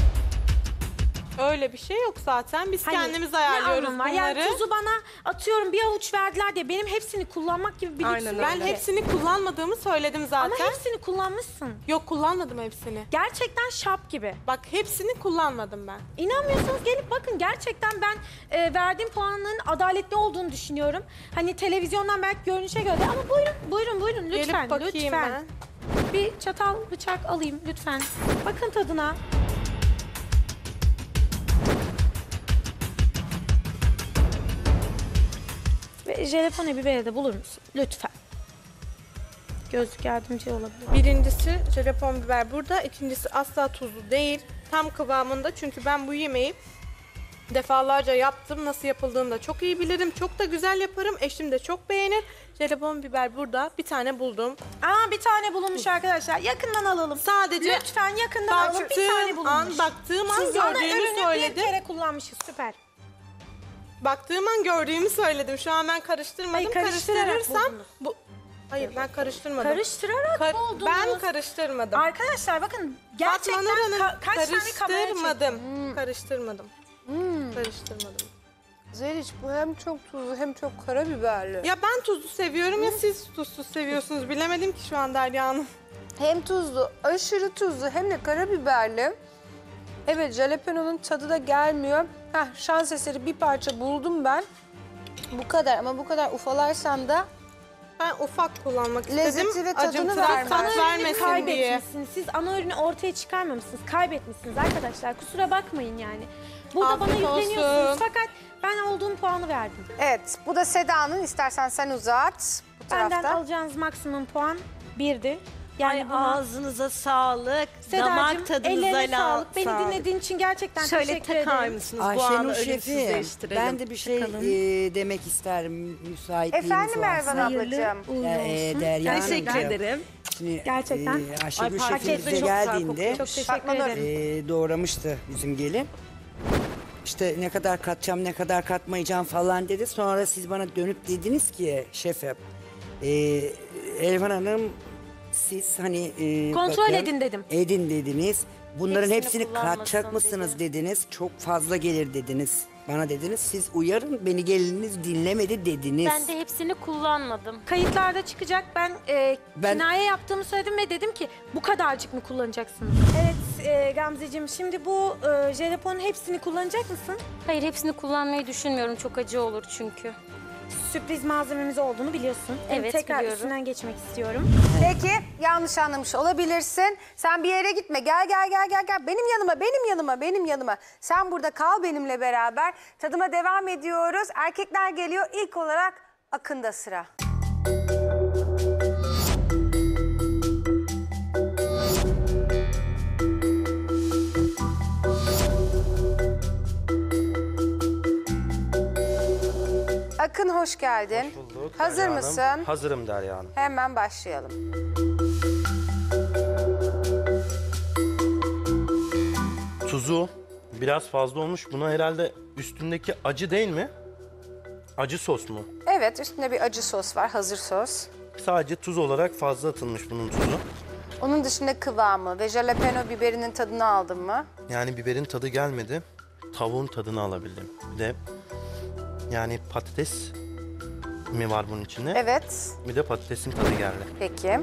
Öyle bir şey yok zaten. Biz Hani kendimiz ne ayarlıyoruz anlamı var? bunları. Yani tuzu bana atıyorum bir avuç verdiler diye benim hepsini kullanmak gibi bir Aynen lüksüm öyle. yok Ben ki. hepsini kullanmadığımı söyledim zaten. Ama hepsini kullanmışsın. Yok kullanmadım hepsini. Gerçekten şap gibi. Bak hepsini kullanmadım ben. İnanmıyorsanız gelip bakın, gerçekten ben e, verdiğim puanların adaletli olduğunu düşünüyorum. Hani televizyondan belki görünüşe göre de ama buyurun buyurun buyurun lütfen Gelip bakayım lütfen. ben. Bir çatal bıçak alayım lütfen. Bakın tadına. Ve jelepone biberi de bulur musun? Lütfen. Gözlük yardımcı olabilir. Birincisi jelepon biber burada. İkincisi asla tuzlu değil. Tam kıvamında çünkü ben bu yemeği defalarca yaptım. Nasıl yapıldığını da çok iyi bilirim. Çok da güzel yaparım. Eşim de çok beğenir. Jelepon biber burada. Bir tane buldum. Aa, bir tane bulunmuş arkadaşlar. Yakından alalım. Sadece Lütfen yakından alalım. Bir baktığım tane bulunmuş. an, baktığım an Siz ana gördüğümü ürünü söyledim. bir kere kullanmışız. Süper. Baktığım an gördüğümü söyledim. Şu an ben karıştırmadım. Hayır, karıştırarak Karıştırırsam buldunuz. bu Hayır ben karıştırmadım. Karıştırarak Kar- buldunuz. Ben karıştırmadım. Arkadaşlar bakın gerçekten Fatma Nur Hanım, ka- kaç tane kamera çektim. karıştırmadım. Karıştırmadım. Karıştırmadım. Zeliş bu hem çok tuzlu hem çok karabiberli. Ya ben tuzlu seviyorum ya siz tuzsuz seviyorsunuz. Bilemedim ki şu an Derya Hanım. Hem tuzlu, aşırı tuzlu hem de karabiberli. Evet, jalapeno'nun tadı da gelmiyor. Heh, şans eseri bir parça buldum ben. Bu kadar ama bu kadar ufalarsam da ben ufak kullanmak lezzeti istedim. ve tadını Acımtırak vermez. tat Ana ürünü vermesin diye. kaybetmişsiniz. Siz ana ürünü ortaya çıkarmamışsınız. Kaybetmişsiniz arkadaşlar. Kusura bakmayın yani. Burada Afiyet bana yükleniyorsunuz olsun. fakat ben olduğum puanı verdim. Evet, bu da Seda'nın. İstersen sen uzat bu Benden tarafta. alacağınız maksimum puan birdi. Yani Ay buna- ağzınıza sağlık, Sedacığım, damak tadınıza ellerine la- sağlık. Beni sağlık. dinlediğin için gerçekten Şöyle teşekkür takar ederim. mısınız bu Ayşenur anı Şefim, ölümsüzleştirelim. ben de bir şey Bakalım. e, demek isterim müsaitliğiniz Efendim varsa. Ervan ablacığım. Uğurlu Ee, olsun. Derya Teşekkür Hanımcığım, ederim. Şimdi, Gerçekten. E, Ayşegül Ay, Şefim paketi bize çok güzel geldiğinde kokuyor. Çok teşekkür Fatma Nur. ederim. e, doğramıştı bizim gelin. İşte ne kadar katacağım, ne kadar katmayacağım falan dedi. Sonra siz bana dönüp dediniz ki şefim, e, Elvan Hanım siz hani e, Kontrol bakın, edin dedim. Edin dediniz. Bunların Hepsini hepsini kullanmasın katacak mısınız dedim. dediniz. Çok fazla gelir dediniz. Bana dediniz siz uyarın beni gelininiz dinlemedi dediniz. Ben de hepsini kullanmadım. Kayıtlarda çıkacak. Ben, e, Ben- kinaye yaptığımı söyledim ve dedim ki bu kadarcık mı kullanacaksınız? Evet e, Gamzeciğim, şimdi bu e, jelaponun hepsini kullanacak mısın? Hayır hepsini kullanmayı düşünmüyorum. Çok acı olur çünkü. sürpriz malzememiz olduğunu biliyorsun. Evet, Tekrar biliyorum. üstünden geçmek istiyorum. Peki yanlış anlamış olabilirsin. Sen bir yere gitme. Gel gel gel gel gel. Benim yanıma, benim yanıma, benim yanıma. Sen burada kal benimle beraber. Tadıma devam ediyoruz. Erkekler geliyor. İlk olarak Akın'da sıra. Akın hoş geldin. Hoş bulduk. Hazır Derya Hanım. mısın? Hazırım Derya Hanım. Hemen başlayalım. Tuzu biraz fazla olmuş. Buna herhalde üstündeki acı değil mi? Acı sos mu? Evet, üstünde bir acı sos var, hazır sos. Sadece tuz olarak fazla atılmış bunun tuzu. Onun dışında kıvamı ve jalapeno biberinin tadını aldın mı? Yani biberin tadı gelmedi. Tavuğun tadını alabildim. Bir de yani patates mi var bunun içinde? Evet. Bir de patatesin tadı geldi. Peki.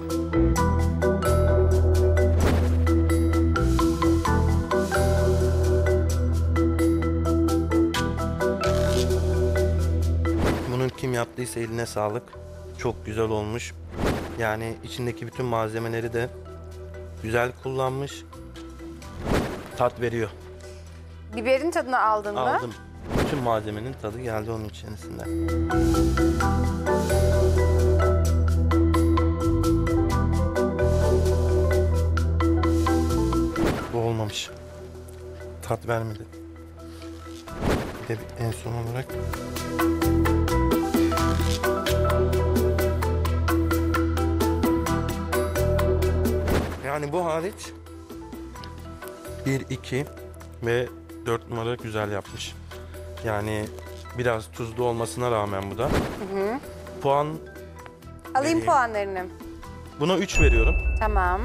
Bunun kim yaptıysa eline sağlık. Çok güzel olmuş. Yani içindeki bütün malzemeleri de güzel kullanmış. Tat veriyor. Biberin tadını aldın mı? Aldım. Bütün malzemenin tadı geldi onun içerisinde. Bu olmamış. Tat vermedi. Bir de en son olarak yani bu hariç bir, iki ve dört numara güzel yapmış. Yani biraz tuzlu olmasına rağmen bu da. Hı hı. Puan Alayım vereyim. puanlarını. Buna üç veriyorum. Tamam.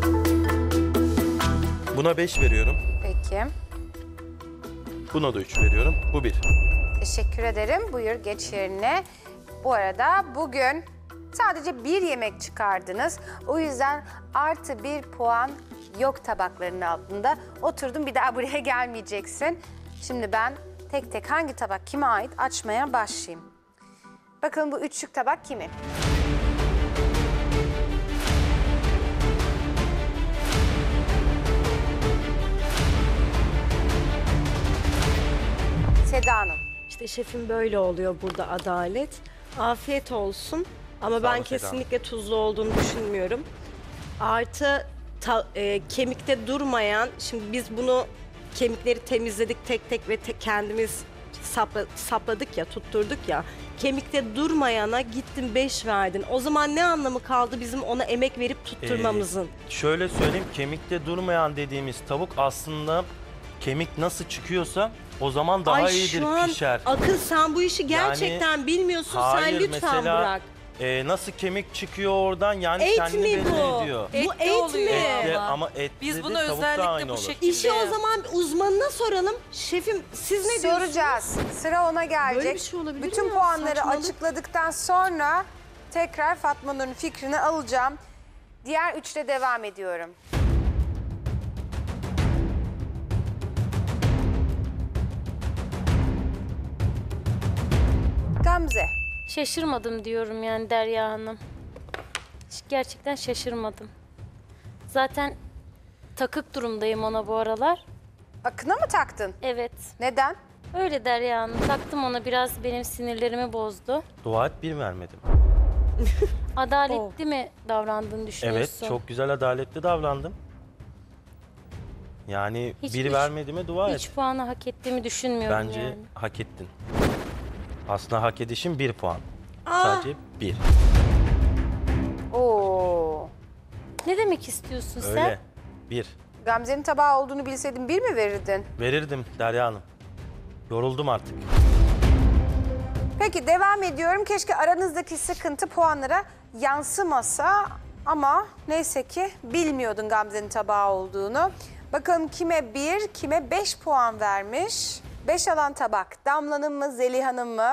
Buna beş veriyorum. Peki. Buna da üç veriyorum. Bu bir. Teşekkür ederim. Buyur geç yerine. Bu arada bugün sadece bir yemek çıkardınız. O yüzden artı bir puan yok tabaklarının altında. Oturdum, bir daha buraya gelmeyeceksin. Şimdi ben tek tek hangi tabak kime ait açmaya başlayayım. Bakalım bu üçlük tabak kimin? Seda Hanım. İşte şefim böyle oluyor burada adalet. Afiyet olsun. Ama Sağ ben olun Seda kesinlikle tuzlu olduğunu düşünmüyorum. Artı ta- e, kemikte durmayan, şimdi biz bunu kemikleri temizledik tek tek ve te- kendimiz sapla- sapladık ya, tutturduk ya. Kemikte durmayana gittin beş verdin. O zaman ne anlamı kaldı bizim ona emek verip tutturmamızın? Ee, şöyle söyleyeyim, kemikte durmayan dediğimiz tavuk aslında kemik nasıl çıkıyorsa o zaman daha Ay, iyidir şu an pişer. Akıl sen bu işi gerçekten Yani- bilmiyorsun. Hayır, sen lütfen mesela, bırak. e, nasıl kemik çıkıyor oradan yani Et kendini mi belli bu? ediyor. Bu et mi? Etli ama etli Biz de bunu tavuk da özellikle aynı bu olur. şekilde İşi o zaman uzmanına soralım. Şefim siz ne diyorsunuz? Soracağız. Sıra ona gelecek. Böyle bir şey olabilir Bütün mi ya? puanları Saçmalık. açıkladıktan sonra tekrar Fatma Nur'un fikrini alacağım. Diğer üçte devam ediyorum. Gamze. Şaşırmadım diyorum yani Derya Hanım. Hiç gerçekten şaşırmadım. Zaten takık durumdayım ona bu aralar. Akın'a mı taktın? Evet. Neden? Öyle Derya Hanım. Taktım ona, biraz benim sinirlerimi bozdu. Dua et bir vermedim. Adaletli mi davrandığını düşünüyorsun? Evet, çok güzel adaletli davrandım. Yani Hiç bir üç- vermediğime dua Üç et. puanı hak ettiğimi düşünmüyorum Bence yani. hak ettin. Aslında hak edişin bir puan. Aa. Sadece bir. Oo. Ne demek istiyorsun sen? Öyle. Bir. Gamze'nin tabağı olduğunu bilseydin bir mi verirdin? Verirdim Derya Hanım. Yoruldum artık. Peki devam ediyorum. Keşke aranızdaki sıkıntı puanlara yansımasa ama neyse ki bilmiyordun Gamze'nin tabağı olduğunu. Bakalım kime bir, kime beş puan vermiş? Beş alan tabak Damla'nın mı, Zeliha'nın mı?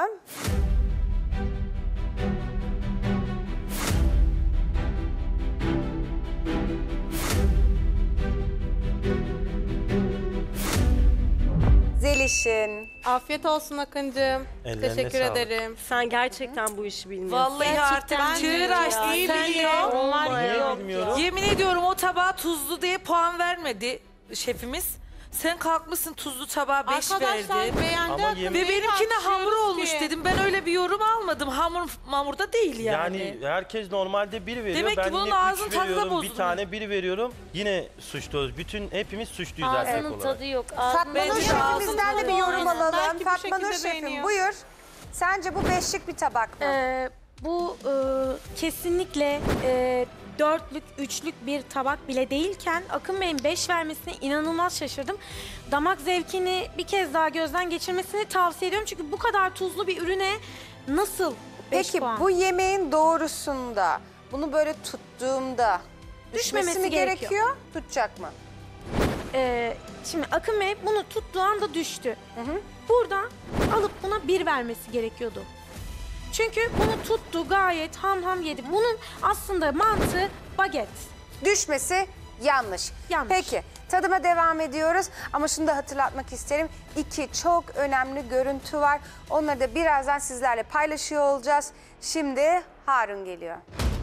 Zeliş'in. Afiyet olsun Akıncığım. Ellerine Teşekkür sağlık. ederim. Sen gerçekten bu işi bilmiyorsun. Vallahi artık çığır açtı. iyi Sen biliyor. de- Onlar Niye yok. bilmiyorum? Yemin ediyorum o tabağa tuzlu diye puan vermedi şefimiz. Sen kalkmışsın tuzlu tabağa beş Arkadaşlar verdin. beğendi Ama Akın yemin- Ve Bey'i benimkine hamur tartışıyoruz olmuş ki. dedim. Ben öyle bir yorum almadım. Hamur mamurda değil yani. Yani herkes normalde bir veriyor. Demek ki ben bunun yine ağzın üç tadı da veriyorum. bozuldu. Bir tane bir veriyorum. Yine suçluyuz. Bütün hepimiz suçluyuz erkek Ağzının olarak. tadı yok. Fatma Bence Nur de şefimizden de bir yorum Aynen. alalım. Belki bu Fatma Nur şekilde şefim beğeniyor. buyur. Sence bu beşlik bir tabak mı? Ee, bu e, kesinlikle e, dörtlük, üçlük bir tabak bile değilken Akın Bey'in beş vermesine inanılmaz şaşırdım. Damak zevkini bir kez daha gözden geçirmesini tavsiye ediyorum. Çünkü bu kadar tuzlu bir ürüne nasıl beş Peki puan? bu yemeğin doğrusunda bunu böyle tuttuğumda düşmesi Düşmemesi mi gerekiyor. gerekiyor, tutacak mı? Ee, şimdi Akın Bey bunu tuttuğu anda düştü. Burada alıp buna bir vermesi gerekiyordu. Çünkü bunu tuttu, gayet ham ham yedi. Bunun aslında mantığı baget. Düşmesi yanlış. Yanlış. Peki tadıma devam ediyoruz ama şunu da hatırlatmak isterim. İki çok önemli görüntü var. Onları da birazdan sizlerle paylaşıyor olacağız. Şimdi Harun geliyor.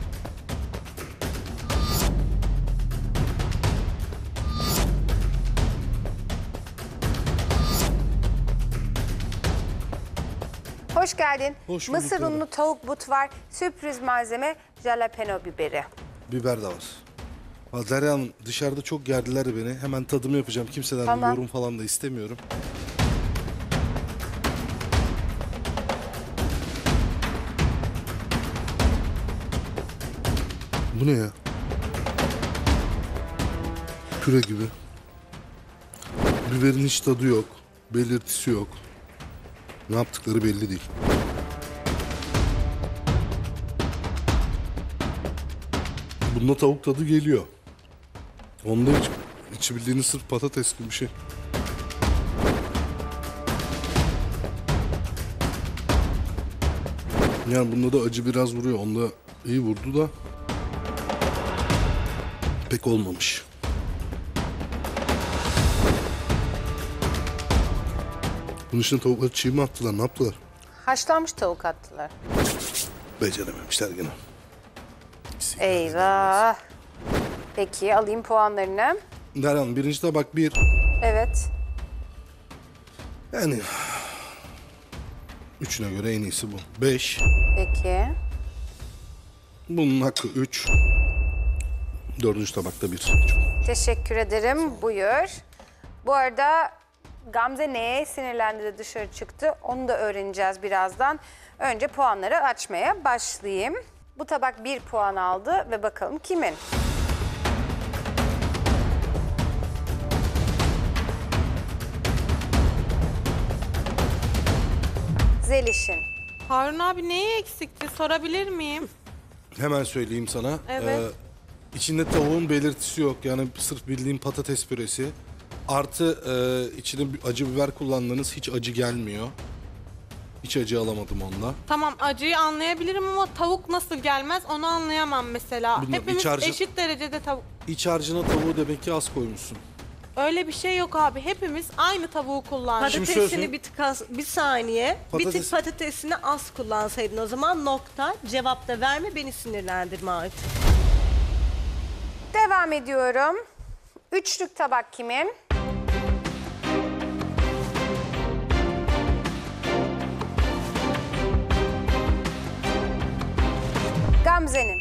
Hoş geldin. Hoş bulduk Mısır canım. unlu tavuk but var. Sürpriz malzeme jalapeno biberi. Biber de var. Vallahi Derya Hanım dışarıda çok gerdiler beni. Hemen tadımı yapacağım. Kimseden Tamam. bir yorum falan da istemiyorum. Bu ne ya? Püre gibi. Biberin hiç tadı yok. Belirtisi yok. Ne yaptıkları belli değil. Bunda tavuk tadı geliyor. Onda hiç, içi bildiğiniz sırf patates gibi bir şey. Yani bunda da acı biraz vuruyor. Onda iyi vurdu da pek olmamış. Bunun içine tavukları çiğ mi attılar? Ne yaptılar? Haşlanmış tavuk attılar. Becerememişler gene. Eyvah. Peki alayım puanlarını. Derya Hanım birinci tabak bir. Evet. Yani üçüne göre en iyisi bu. Beş. Peki. Bunun hakkı üç. Dördüncü tabakta bir. Teşekkür ederim. Buyur. Bu arada Gamze neye sinirlendi de dışarı çıktı? Onu da öğreneceğiz birazdan. Önce puanları açmaya başlayayım. Bu tabak bir puan aldı ve bakalım kimin? Zeliş'in. Harun abi neyi eksikti sorabilir miyim? Hemen söyleyeyim sana. Evet. Ee, içinde tavuğun belirtisi yok. Yani sırf bildiğin patates püresi. Artı e, içine bir acı biber kullandığınız hiç acı gelmiyor. Hiç acı alamadım onda. Tamam acıyı anlayabilirim ama tavuk nasıl gelmez onu anlayamam mesela. Bilmiyorum, Hepimiz iç harcı- eşit derecede tavuk. İç harcına tavuğu demek ki az koymuşsun. Öyle bir şey yok abi. Hepimiz aynı tavuğu kullandık. Şimdi Patatesini sözün- bir tık az, bir saniye. Bir Patates- tık patatesini az kullansaydın o zaman nokta. Cevap da verme beni sinirlendirme artık. Devam ediyorum. Üçlük tabak kimin? Gamze'nin.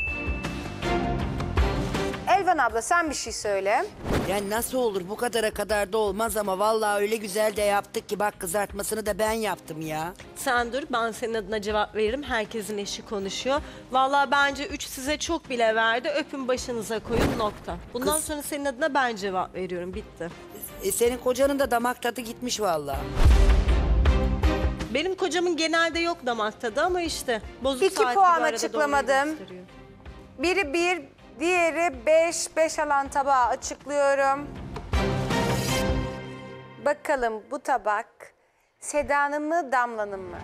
Elvan abla sen bir şey söyle. Yani nasıl olur bu kadara kadar da olmaz ama vallahi öyle güzel de yaptık ki bak kızartmasını da ben yaptım ya. Sen dur ben senin adına cevap veririm. Herkesin eşi konuşuyor. Vallahi bence üç size çok bile verdi. Öpün başınıza koyun nokta. Bundan Kız- sonra senin adına ben cevap veriyorum. Bitti. E, senin kocanın da damak tadı gitmiş vallahi. Benim kocamın genelde yok damak tadı ama işte bozuk İki saati puan bu arada açıklamadım. doğruyu gösteriyor. Biri bir, diğeri beş. Beş alan tabağı açıklıyorum. Bakalım bu tabak Seda'nın mı Damla'nın mı?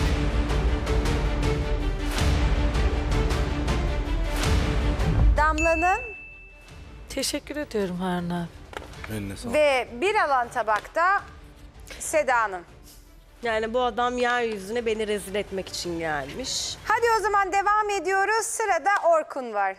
Damla'nın Teşekkür ediyorum Harun abi. Eline sağlık. ve bir alan tabakta Seda'nın. Yani bu adam yeryüzüne beni rezil etmek için gelmiş. Hadi o zaman devam ediyoruz. Sırada Orkun var.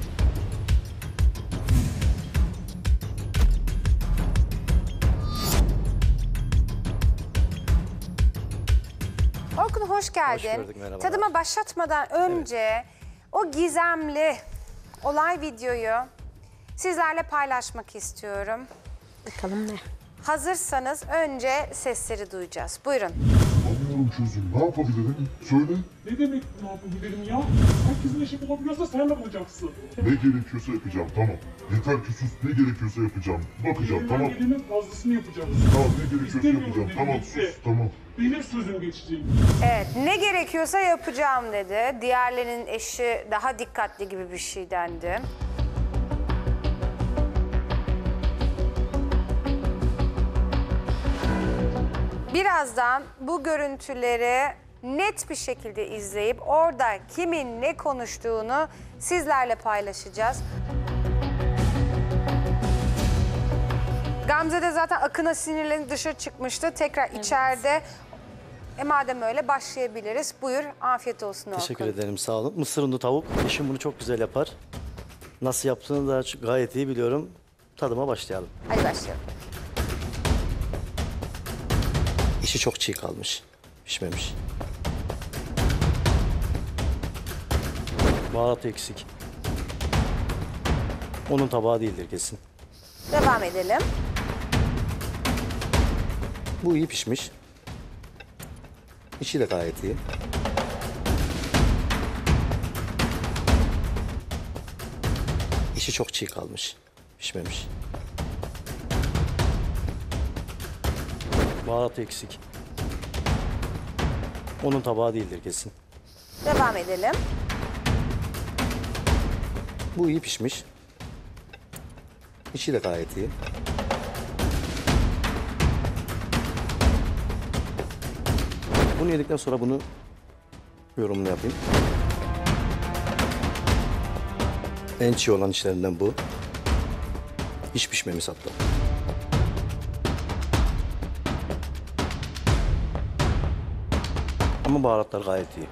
Orkun hoş geldin. Hoş gördük, merhabalar. Tadıma başlatmadan önce o gizemli olay videoyu sizlerle paylaşmak istiyorum. Bakalım ne? Hazırsanız önce sesleri duyacağız. Buyurun. Anlıyorum çözüm. Ne yapabilirim? Söyle. Ne demek ne yapabilirim ya? Herkesin işi bulabiliyorsa sen de bulacaksın. Ne gerekiyorsa yapacağım, tamam. Yeter ki sus, ne gerekiyorsa yapacağım. Bakacağım, tamam. Elimden gelenin fazlasını yapacaksın. Tamam, ne gerekiyorsa İstemiyorum yapacağım. dedi, Tamam, gitti. sus, tamam. Benim sözüm geçecek. Evet, ne gerekiyorsa yapacağım dedi. Diğerlerinin eşi daha dikkatli gibi bir şey dendi. Birazdan bu görüntüleri net bir şekilde izleyip orada kimin ne konuştuğunu sizlerle paylaşacağız. Gamze de zaten Akın'a sinirlenip dışarı çıkmıştı. Tekrar içeride. E madem öyle başlayabiliriz. Buyur, afiyet olsun Orkun. Teşekkür ederim, sağ olun. Mısır unlu tavuk. Eşim bunu çok güzel yapar. Nasıl yaptığını da gayet iyi biliyorum. Tadıma başlayalım. Hadi başlayalım. İçi çok çiğ kalmış. Pişmemiş. Baharat eksik. Onun tabağı değildir kesin. Devam edelim. Bu iyi pişmiş. İçi de gayet iyi. İçi çok çiğ kalmış. Pişmemiş. Baharat eksik. Onun tabağı değildir kesin. Devam edelim. Bu iyi pişmiş. İçi de gayet iyi. Bunu yedikten sonra bunu yorumunu yapayım. En çiğ olan işlerinden bu. Hiç pişmemiş hatta. Ama baharatlar gayet iyi.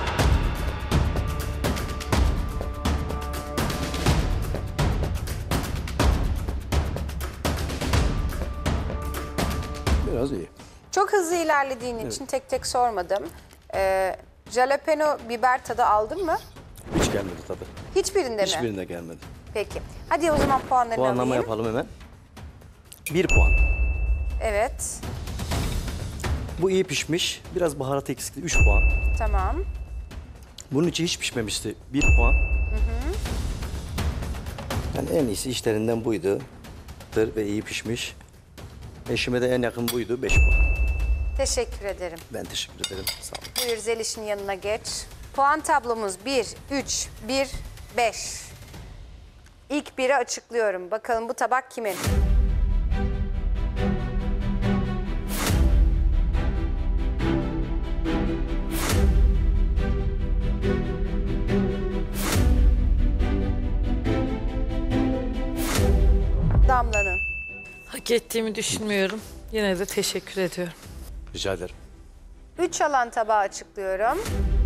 Biraz iyi. Çok hızlı ilerlediğin Evet. için tek tek sormadım. Ee, jalapeno biber tadı aldın mı? Hiç gelmedi tadı. Hiçbirinde mi? Hiçbirinde gelmedi. Peki. Hadi o zaman puanlarını Puanlama alayım. yapalım hemen. Bir puan. Evet. Bu iyi pişmiş. Biraz baharat eksikti. Üç puan. Tamam. Bunun içi hiç pişmemişti. Bir puan. Hı hı. Yani en iyisi işlerinden buydu. Tır ve iyi pişmiş. Eşime de en yakın buydu. Beş puan. Teşekkür ederim. Ben teşekkür ederim. Sağ olun. Buyur Zeliş'in yanına geç. Puan tablomuz bir, üç, bir, beş. İlk biri açıklıyorum. Bakalım bu tabak kimin? Damla'nın. Hak ettiğimi düşünmüyorum. Yine de teşekkür ediyorum. Rica ederim. Üç alan tabağı açıklıyorum.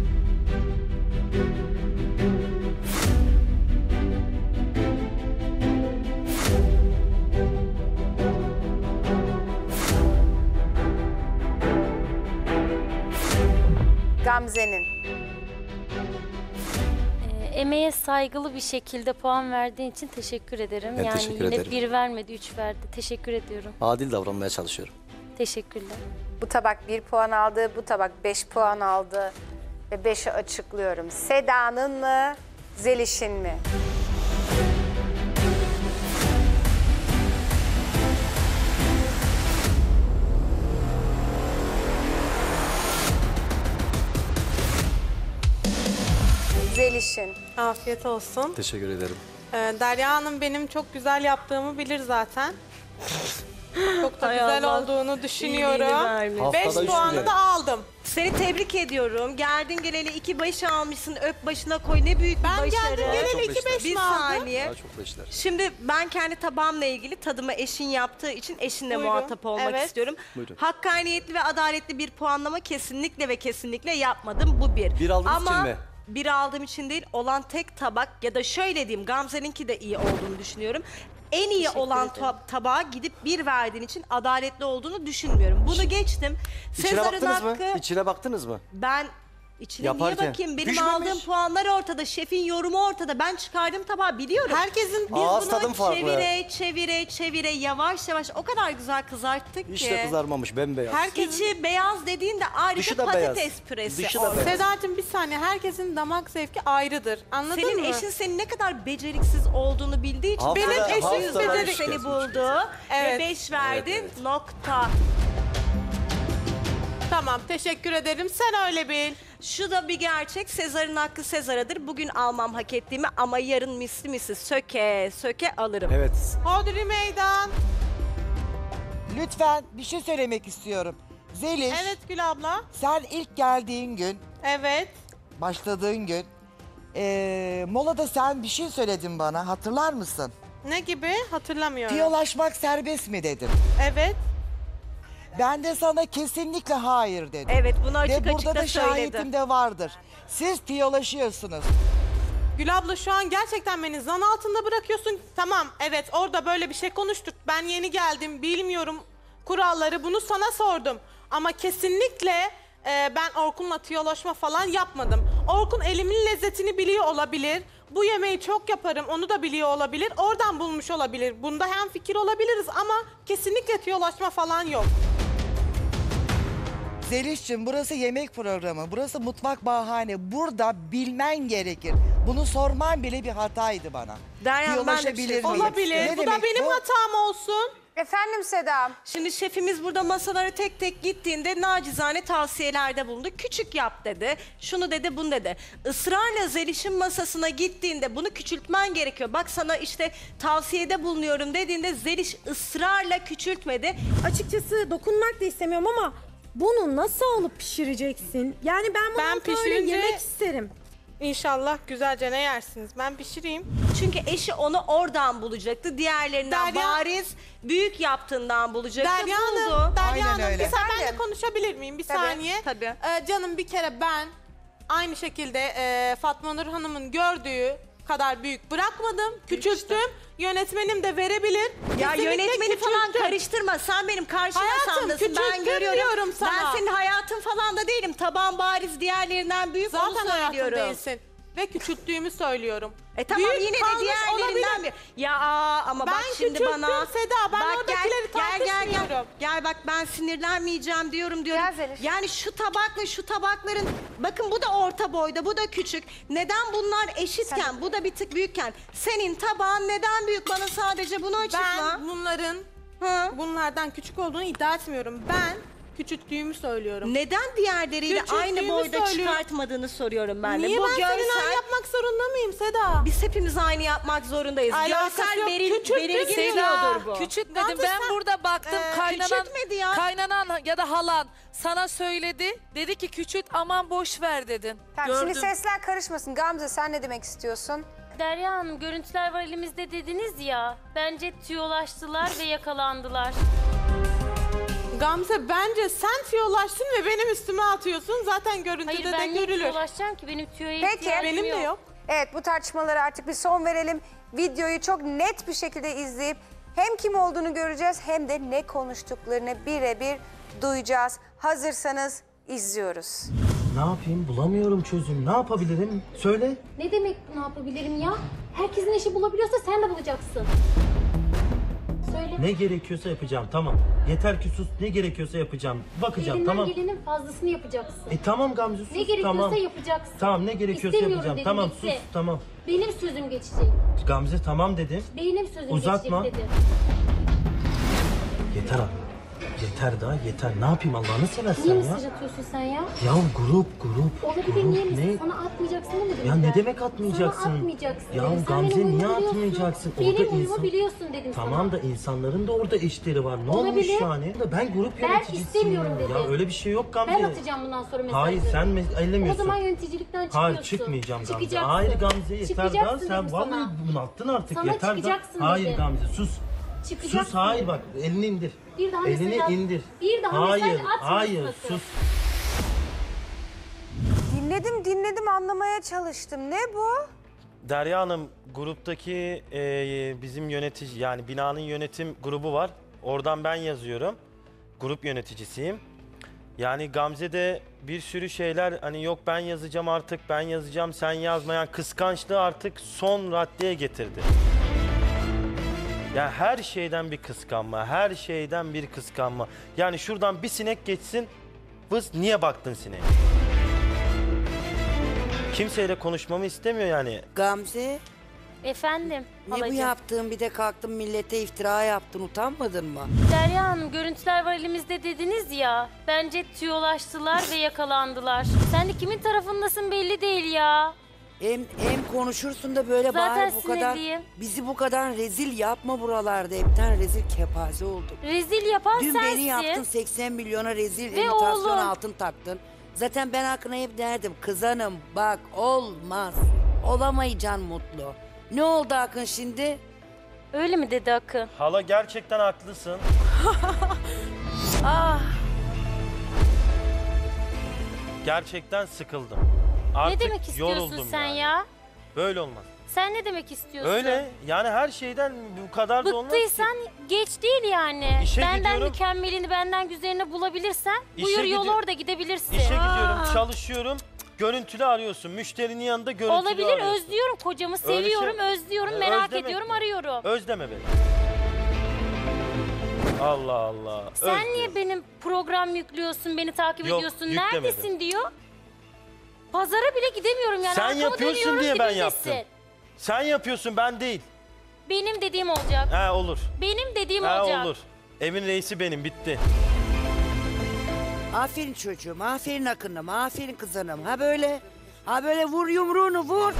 Gamze'nin. Ee, emeğe saygılı bir şekilde puan verdiğin için teşekkür ederim. Ben yani teşekkür yine ederim. bir vermedi, üç verdi. Teşekkür ediyorum. Adil davranmaya çalışıyorum. Teşekkürler. Bu tabak bir puan aldı, bu tabak beş puan aldı. Ve beşi açıklıyorum. Seda'nın mı, Zeliş'in mi? Zeliş'in. Afiyet olsun. Teşekkür ederim. Ee, Derya Hanım benim çok güzel yaptığımı bilir zaten. Çok da Hay güzel Allah, olduğunu iyiliğini düşünüyorum. vermesin. beş Haftada üç puanı güne. da aldım. Seni tebrik ediyorum. Geldin geleli iki baş almışsın. Öp başına koy. Ne büyük bir Ben başarı. geldim geleli iki beş Bir mi aldım? saniye. Daha çok beşler. Şimdi ben kendi tabağımla ilgili tadımı eşin yaptığı için eşinle Buyurun. muhatap olmak Evet. istiyorum. Buyurun. Hakkaniyetli ve adaletli bir puanlama kesinlikle ve kesinlikle yapmadım. Bu bir. Bir aldığınız Ama için mi? bir aldığım için değil, olan tek tabak ya da şöyle diyeyim, Gamze'ninki de iyi olduğunu düşünüyorum. En iyi olan ta- tabağa gidip bir verdiğin için adaletli olduğunu düşünmüyorum. Bunu geçtim. İçine Sezar'ın baktınız mı? hakkı... İçine baktınız mı? Ben içine Yaparken. niye bakayım? Benim Pişmemiş. aldığım puanlar ortada, şefin yorumu ortada. Ben çıkardım tabağı biliyorum. Herkesin Biz Ağız tadım bunu farklı. çevire çevire çevire yavaş yavaş o kadar güzel kızarttık Hiç ki. de kızarmamış, bembeyaz. İçi beyaz dediğin de ayrıca Dışı da patates beyaz. püresi. Dışı da orada. beyaz. Sedacığım bir saniye, herkesin damak zevki ayrıdır. Anladın Senin mı? eşin senin ne kadar beceriksiz olduğunu bildiği için Haftada- benim eşim haftada becerik üç seni kez, buldu Evet. ve beş verdin, Evet, evet. nokta. Tamam, teşekkür ederim. Sen öyle bil. Şu da bir gerçek, Sezar'ın hakkı Sezar'adır. Bugün almam hak ettiğimi ama yarın misli misli söke söke alırım. Evet. Hodri meydan. Lütfen bir şey söylemek istiyorum. Zeliş, Evet Gül abla. sen ilk geldiğin gün, Evet. başladığın gün, eee, molada sen bir şey söyledin bana, hatırlar mısın? Ne gibi? Hatırlamıyorum. Tiyolaşmak serbest mi dedin? Evet. Ben de sana kesinlikle hayır dedim. Evet, bunu açık Ve açık burada da da söyledim. şahitim de vardır. Siz tiyolaşıyorsunuz. Gül abla şu an gerçekten beni zan altında bırakıyorsun. Tamam, evet orada böyle bir şey konuştuk. Ben yeni geldim, bilmiyorum kuralları. Bunu sana sordum. Ama kesinlikle e, ben Orkun'la tiyolaşma falan yapmadım. Orkun elimin lezzetini biliyor olabilir. Bu yemeği çok yaparım, onu da biliyor olabilir. Oradan bulmuş olabilir. Bunda hemfikir olabiliriz ama kesinlikle tiyolaşma falan yok. Zeliş'cim burası yemek programı, burası mutfak bahane. Burada bilmen gerekir. Bunu sorman bile bir hataydı bana. Derya, ben de bir şey Tiyolaşabilir miyim? Olabilir. Ne Bu da demek benim bu? hatam olsun. Efendim Seda. Şimdi şefimiz burada masalara tek tek gittiğinde nacizane tavsiyelerde bulundu. Küçük yap dedi, şunu dedi, bunu dedi. Israrla Zeliş'in masasına gittiğinde bunu küçültmen gerekiyor. Bak sana işte tavsiyede bulunuyorum dediğinde Zeliş ısrarla küçültmedi. Açıkçası dokunmak da istemiyorum ama bunu nasıl alıp pişireceksin? Yani ben bunu Ben böyle pişirince- yemek isterim. İnşallah güzelce ne yersiniz? Ben pişireyim. Çünkü eşi onu oradan bulacaktı. Diğerlerinden Derya- bariz büyük yaptığından bulacaktı. Derya Buldu. Hanım, Derya Aynen Hanım öyle. bir saniye ben de Efendim? konuşabilir miyim? Bir Tabii, saniye. tabii. Ee, canım bir kere ben aynı şekilde e, Fatma Nur Hanım'ın gördüğü kadar büyük bırakmadım, küçülttüm. Yönetmenim de verebilir. Ya Kesinlikle yönetmeni falan küçülttüm. karıştırma. Sen benim karşıma Hayatım, sandasın. Ben küçülttüm görüyorum. diyorum sana. Ben senin hayatın falan da değilim. Tabağın bariz diğerlerinden büyük, onu Zaten hayatım söylüyorum. değilsin. Ve küçülttüğümü söylüyorum. E tamam, Büyük yine de kalmış diğerlerinden olabilir. bir. Ya aa, ama Ben bak şimdi küçülttüm bana. Seda, ben oradakileri gel, gel, gel, gel. tartışmıyorum. Gel bak, ben sinirlenmeyeceğim diyorum diyorum. Gel Zeliş. Yani şu tabakla şu tabakların, bakın bu da orta boyda, bu da küçük. Neden bunlar eşitken, bu da bir tık büyükken? Senin tabağın neden büyük? Bana sadece bunu açıkla. Ben bunların bunlardan küçük olduğunu iddia etmiyorum. Ben küçülttüğümü söylüyorum. Neden diğerleriyle Küçülttüğümü aynı boyda söylüyorum. çıkartmadığını soruyorum ben de. Niye Bu ben seninle görsel- aynı yapmak zorunda mıyım Seda? Biz hepimiz aynı yapmak zorundayız. Alakası Görsel yok. beril, Küçülttün belirgin Seda. diyordur bu. Küçültmedim. Gamze Ben sen- burada baktım Ee, kaynanan, küçültmedi ya. kaynanan ya da halan sana söyledi. Dedi ki küçült, aman boş ver dedin. Tamam, Gördüm. şimdi sesler karışmasın. Gamze sen ne demek istiyorsun? Derya Hanım, görüntüler var elimizde dediniz ya. Bence tüyolaştılar ve yakalandılar. Gamze bence sen tiyolaştın ve benim üstüme atıyorsun. Zaten görüntüde Hayır, de ben niye görülür. tüyolaşacağım ki? Benim tüyoya Peki. ihtiyacım Benim de yok. Evet, bu tartışmalara artık bir son verelim. Videoyu çok net bir şekilde izleyip hem kim olduğunu göreceğiz hem de ne konuştuklarını birebir duyacağız. Hazırsanız izliyoruz. Ne yapayım? Bulamıyorum çözüm. Ne yapabilirim? Söyle. Ne demek ne yapabilirim ya? Herkesin işi bulabiliyorsa sen de bulacaksın. Söyle. Ne gerekiyorsa yapacağım. Tamam. Yeter ki sus. Ne gerekiyorsa yapacağım. Bakacağım. Elinden Tamam. gelenin fazlasını yapacaksın. E tamam Gamze sus. Ne gerekiyorsa tamam. yapacaksın. Tamam ne gerekiyorsa İstemiyorum yapacağım. dedim, Tamam bitti. sus. Tamam. Benim sözüm geçecek. Gamze tamam dedim. Benim sözüm Uzatma. geçecek dedim. Yeter abi. Yeter daha yeter. Ne yapayım Allah'ını seversen Niye ya. mesaj atıyorsun sen ya? Ya grup grup. Olabilir grup, niye mesaj? ne? Sana atmayacaksın demedim Ya mi ne ben? demek atmayacaksın? Sana atmayacaksın Ya dedim. Sen Gamze benim niye uyumu atmayacaksın? biliyorsun. Orada Benim uyumu insan- biliyorsun dedim sana. Tamam da insanların da orada eşleri var. Ne Olabilir. olmuş yani? Ben grup Ben yöneticisiyim. istemiyorum dedim. Ya öyle bir şey yok Gamze. Ben atacağım bundan sonra mesajları. Hayır sen me- ellemiyorsun. O zaman yöneticilikten çıkıyorsun. Hayır çıkmayacağım Gamze. Çıkacaksın. Hayır Gamze yeter daha. Çıkacaksın Sen dedim vallahi sana. bunalttın artık Sana yeter daha. çıkacaksın Hayır dedim. Gamze sus. Çıkacaksın Sus hayır dedim. bak elini indir. Bir daha elini mesaj at- indir. Bir daha hayır, mesaj atma Hayır sakın. sus. Dinledim dinledim anlamaya çalıştım. Ne bu? Derya Hanım, gruptaki e, bizim yönetici, yani binanın yönetim grubu var. Oradan ben yazıyorum. Grup yöneticisiyim. Yani Gamze'de bir sürü şeyler, hani yok ben yazacağım artık, ben yazacağım sen yazmayan kıskançlığı artık son raddeye getirdi. Yani her şeyden bir kıskanma, her şeyden bir kıskanma. Yani şuradan bir sinek geçsin, vız niye baktın sineğe? Kimseyle konuşmamı istemiyor yani. Gamze, Efendim ne bu halacığım. yaptığın? Bir de kalktın millete iftira yaptın, utanmadın mı? Derya Hanım görüntüler var elimizde dediniz ya. Bence tüyolaştılar ve yakalandılar. Sen de kimin tarafındasın belli değil ya. Hem, hem konuşursun da böyle Zaten bağır bu kadar. sinirliyim. Bizi bu kadar rezil yapma buralarda. Hepten rezil kepaze olduk. Rezil yapan Dün sensin. beni yaptın seksen milyona rezil, Ve imitasyon oğlum. altın taktın. Zaten ben hakkına hep derdim. Kızanım bak olmaz. Olamayacaksın mutlu. Ne oldu Akın şimdi? Öyle mi dedi Akın? Hala gerçekten haklısın. Ah. Gerçekten sıkıldım. Artık Ne demek istiyorsun yoruldum sen yani. ya? Böyle olmaz. Sen ne demek istiyorsun? Öyle yani her şeyden bu kadar da olmaz ki. Bıktıysan geç değil yani. İşe benden gidiyorum. mükemmelini, benden güzelini bulabilirsen İşe buyur yol gidiyor- orada gidebilirsin. İşe gidiyorum, çalışıyorum. Görüntülü arıyorsun. Müşterinin yanında görüntülü Olabilir, arıyorsun. özlüyorum kocamı, Öyle şey- seviyorum, özlüyorum, Ee, merak özlemek ediyorum, mi? arıyorum. Özleme beni. Allah Allah. Sen Özlüyorum. niye benim program yüklüyorsun, beni takip Yok, ediyorsun? yüklemedim. Neredesin diyor. Pazara bile gidemiyorum yani. Sen Arkamı yapıyorsun dönüyorum, diye ben dibindesin. yaptım. Sen yapıyorsun, ben değil. Benim dediğim olacak. Ha olur. Benim dediğim Ha olacak. olur. Evin reisi benim, bitti. Aferin çocuğum, aferin Akın'ım, aferin kızanım. Ha böyle, ha böyle vur yumruğunu vur.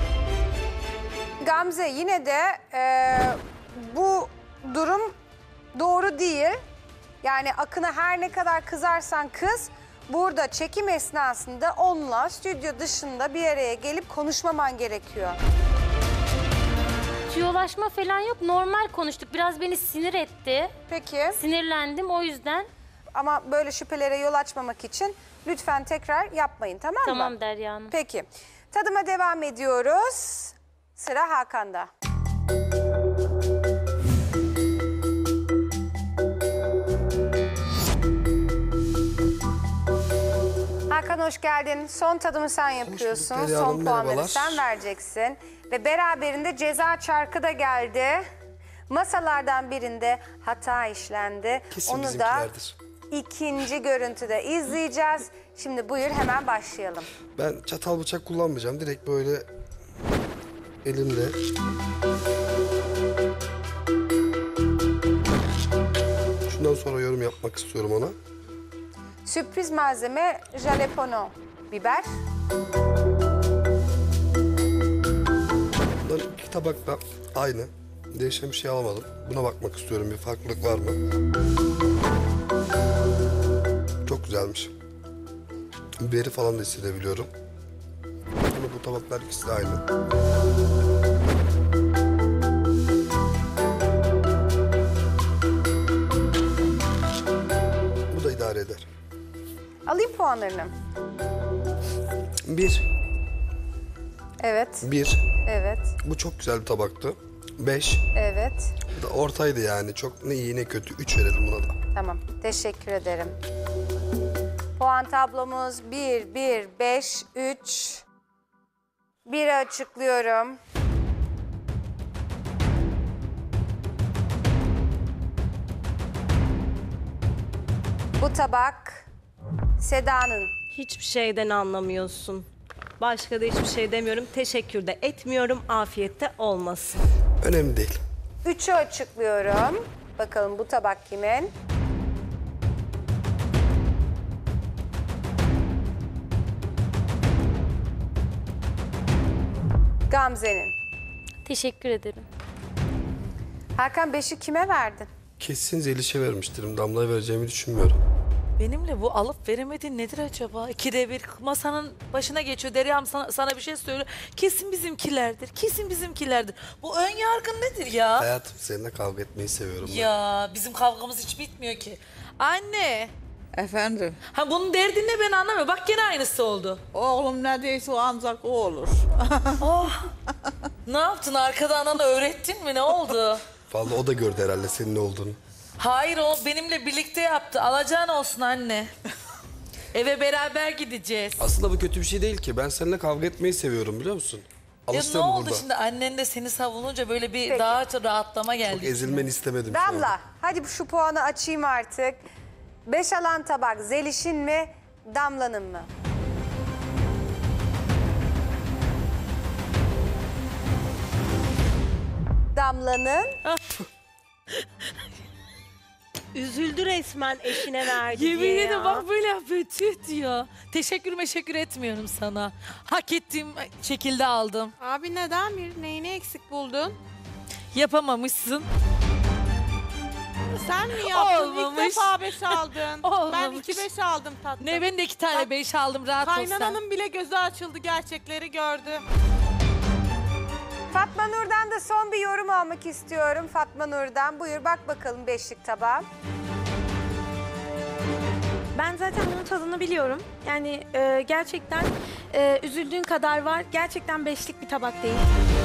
Gamze yine de e, bu durum doğru değil. Yani Akın'a her ne kadar kızarsan kız, burada çekim esnasında onunla stüdyo dışında bir araya gelip konuşmaman gerekiyor. Tüyolaşma falan yok. Normal konuştuk. Biraz beni sinir etti. Peki. Sinirlendim o yüzden. Ama böyle şüphelere yol açmamak için lütfen tekrar yapmayın, tamam mı? Tamam Derya Hanım. Peki. Tadıma devam ediyoruz. Sıra Hakan'da. Hakan hoş geldin. Son tadımı sen yapıyorsun. Derya Son Hanım, puanları merhabalar. sen vereceksin. Ve beraberinde ceza çarkı da geldi. Masalardan birinde hata işlendi. Kesin Onu da bizimkilerdir. ikinci görüntüde izleyeceğiz. Şimdi buyur hemen başlayalım. Ben çatal bıçak kullanmayacağım. Direkt böyle elimle. Şundan sonra yorum yapmak istiyorum ona. Sürpriz malzeme jalapeno biber. Bunların iki tabak da aynı. Değişen bir şey almadım. Buna bakmak istiyorum. Bir farklılık var mı? Çok güzelmiş. Biberi falan da hissedebiliyorum. Ama bu tabaklar ikisi de aynı. Bu da idare eder. Alayım puanlarını. Bir. Evet. Bir. Evet. Bu çok güzel bir tabaktı. Beş. Evet. Bu da ortaydı yani. Çok ne iyi ne kötü. Üç verelim buna da. Tamam. Teşekkür ederim. Puan tablomuz bir, bir, beş, üç. biri açıklıyorum. Bu tabak Seda'nın. Hiçbir şeyden anlamıyorsun. Başka da hiçbir şey demiyorum. Teşekkür de etmiyorum. Afiyette olmasın. Önemli değil. Üçü açıklıyorum. Bakalım bu tabak kimin? Gamze'nin. Teşekkür ederim. Hakan beşi kime verdin? Kesin Zeliş'e vermiştirim. Damla'ya vereceğimi düşünmüyorum. Benimle bu alıp veremediğin nedir acaba? İkide bir masanın başına geçiyor. Deryam sana, sana bir şey söylüyor. Kesin bizimkilerdir. Kesin bizimkilerdir. Bu ön yargın nedir ya? Hayatım seninle kavga etmeyi seviyorum ben. Ya bizim kavgamız hiç bitmiyor ki. Anne. Efendim? Ha bunun derdi ne ben anlamıyorum. Bak gene aynısı oldu. Oğlum ne değilse o ancak o olur. Oh. Ne yaptın? Arkada anana öğrettin mi? Ne oldu? Vallahi o da gördü herhalde senin ne olduğunu. Hayır o benimle birlikte yaptı. Alacağın olsun anne. Eve beraber gideceğiz. Aslında bu kötü bir şey değil ki. Ben seninle kavga etmeyi seviyorum biliyor musun? Ya ne Alıştım oldu burada. şimdi annen de seni savununca böyle bir Peki. daha rahatlama geldi. Çok ezilmeni istemedim şu anda. Damla, hadi şu puanı açayım artık. Beş alan tabak Zeliş'in mi, Damla'nın mı? Damla'nın. Üzüldü resmen eşine verdi Yemin diye ederim ya. bak böyle yapıyor tüh diyor. Teşekkür meşekkür etmiyorum sana. Hak ettiğim şekilde aldım. Abi neden bir neyini eksik buldun? Yapamamışsın. Sen mi yaptın? Olmamış. İlk defa beş aldın. Ben Olmamış. iki beş aldım tatlım. Ne ben de iki tane beş aldım rahat ol sen. Kaynananın bile gözü açıldı, gerçekleri gördü. Fatma Nur'dan da son bir yorum almak istiyorum. Fatma Nur'dan buyur bak bakalım beşlik tabağa. Ben zaten bunun tadını biliyorum. Yani e, gerçekten e, üzüldüğün kadar var. Gerçekten beşlik bir tabak değil.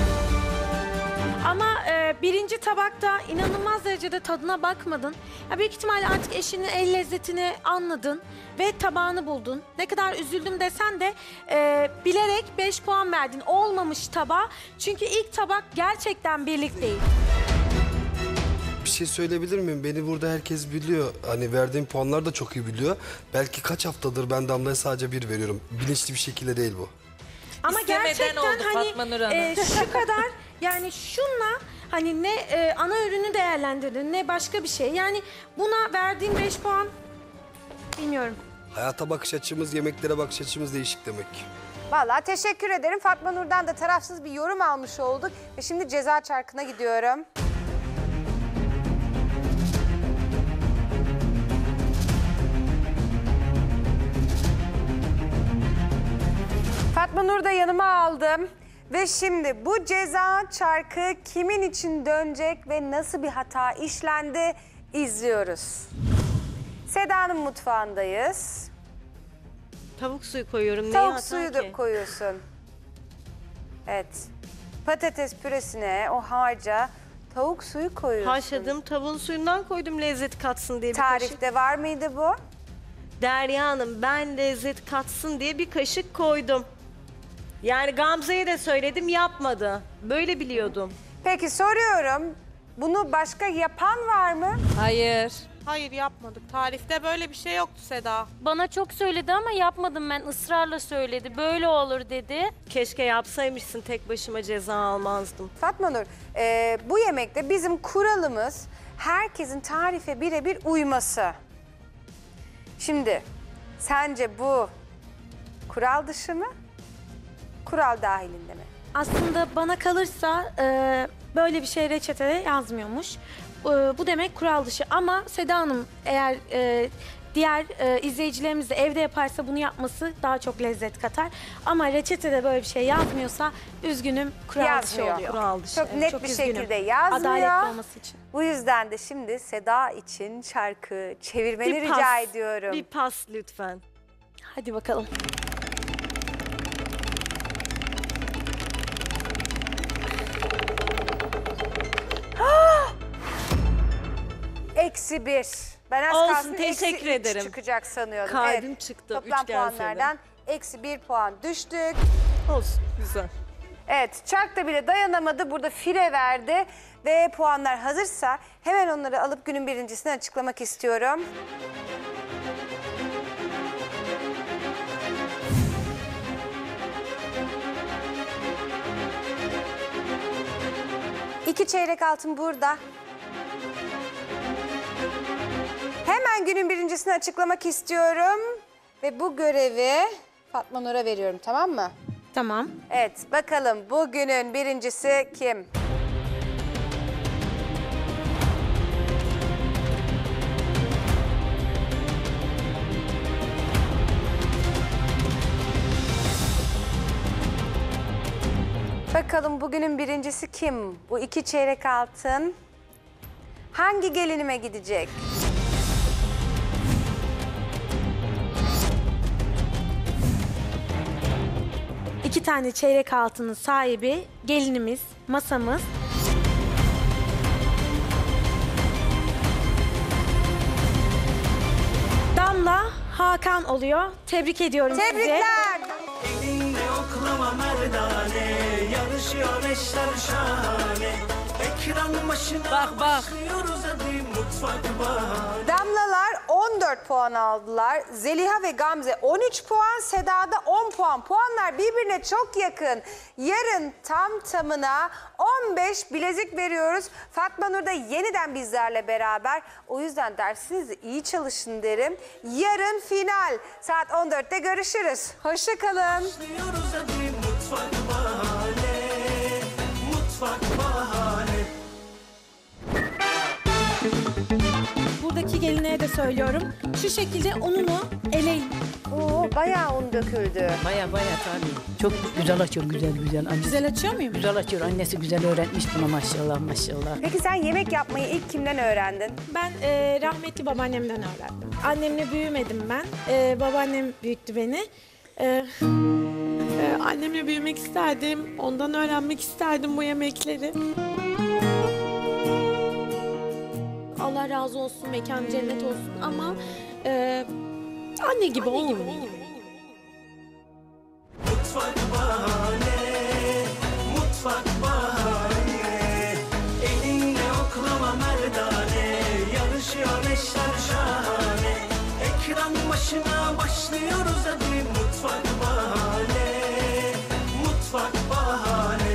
Ama e, birinci tabakta inanılmaz derecede tadına bakmadın. Ya büyük ihtimalle artık eşinin el lezzetini anladın ve tabağını buldun. Ne kadar üzüldüm desen de e, bilerek beş puan verdin. Olmamış tabağa. Çünkü ilk tabak gerçekten birlik değil. Bir şey söyleyebilir miyim? Beni burada herkes biliyor. Hani verdiğim puanlar da çok iyi biliyor. Belki kaç haftadır ben Damla'ya sadece bir veriyorum. Bilinçli bir şekilde değil bu. Ama İstemeden gerçekten oldu hani Fatma Nur Hanım. e, şu kadar yani şunla hani ne e, ana ürünü değerlendirdin ne başka bir şey. Yani buna verdiğim beş puan bilmiyorum. Hayata bakış açımız, yemeklere bakış açımız değişik demek ki. Vallahi teşekkür ederim. Fatma Nur'dan da tarafsız bir yorum almış olduk. Ve şimdi ceza çarkına gidiyorum. Fatma Nur'u da yanıma aldım. Ve şimdi bu ceza çarkı kimin için dönecek ve nasıl bir hata işlendi izliyoruz. Seda'nın mutfağındayız. Tavuk suyu koyuyorum. Neyi Tavuk hata suyu ki? da koyuyorsun. Evet. Patates püresine o harca tavuk suyu koyuyorsun. Haşladım tavuğun suyundan koydum lezzet katsın diye bir Tarifte kaşık. var mıydı bu? Derya Hanım ben lezzet katsın diye bir kaşık koydum. Yani Gamze'ye de söyledim yapmadı. Böyle biliyordum. Peki soruyorum. Bunu başka yapan var mı? Hayır. Hayır yapmadık. Tarifte böyle bir şey yoktu Seda. Bana çok söyledi ama yapmadım ben. Israrla söyledi. Böyle olur dedi. Keşke yapsaymışsın, tek başıma ceza almazdım. Fatma Nur, e, bu yemekte bizim kuralımız herkesin tarife birebir uyması. Şimdi sence bu kural dışı mı? Kural dahilinde mi? Aslında bana kalırsa e, böyle bir şey reçetede yazmıyormuş. E, bu demek kural dışı ama Seda Hanım eğer e, diğer e, izleyicilerimiz de evde yaparsa bunu yapması daha çok lezzet katar. Ama reçetede böyle bir şey yazmıyorsa üzgünüm kural dışı Yazmıyor. oluyor. Kural dışı. Çok Evet, net çok bir üzgünüm. şekilde yazmıyor. Adaletli olması için. Bu yüzden de şimdi Seda için şarkı çevirmeni Bir rica pas, ediyorum. Bir pas lütfen. Hadi bakalım. Eksi bir. Ben az Olsun, kalsın teşekkür eksi üç ederim. çıkacak sanıyordum. Kalbim Evet. çıktı, Toplam üç gelse de. puanlardan eksi bir puan düştük. Olsun, güzel. Evet, çark da bile dayanamadı. Burada fire verdi ve puanlar hazırsa hemen onları alıp günün birincisini açıklamak istiyorum. İki çeyrek altın burada. Hemen günün birincisini açıklamak istiyorum. Ve bu görevi Fatma Nur'a veriyorum, tamam mı? Tamam. Evet, bakalım bugünün birincisi kim? Bakalım bugünün birincisi kim? Bu iki çeyrek altın hangi gelinime gidecek? İki tane çeyrek altının sahibi gelinimiz, masamız. Damla Hakan oluyor. Tebrik ediyorum sizi. Tebrikler. Elinde oklama merdane, yarışıyor eşler şahane. Ekran başına bak, başlıyoruz hadi mutfak bahane. Damlalar on dört puan aldılar. Zeliha ve Gamze on üç puan, Seda'da on puan. Puanlar birbirine çok yakın. Yarın tam tamına on beş bilezik veriyoruz. Fatma Nur da yeniden bizlerle beraber. O yüzden dersinizi iyi çalışın derim. Yarın final. Saat on dörtte görüşürüz. Hoşça kalın. Başlıyoruz hadi mutfak bahane, mutfak bahane. Buradaki gelineye de söylüyorum. Şu şekilde ununu eleyin. Oo, bayağı un döküldü. Baya baya tabii. Çok güzel açıyor, güzel güzel. Annesi, Güzel açıyor muyum? Güzel açıyor. Annesi güzel öğretmiş buna maşallah maşallah. Peki sen yemek yapmayı ilk kimden öğrendin? Ben e, rahmetli babaannemden öğrendim. Annemle büyümedim ben. E, babaannem büyüttü beni. E, e, annemle büyümek isterdim. Ondan öğrenmek isterdim bu yemekleri. Allah razı olsun, mekan cennet olsun ama e, anne gibi olmuyor. Mutfak bahane.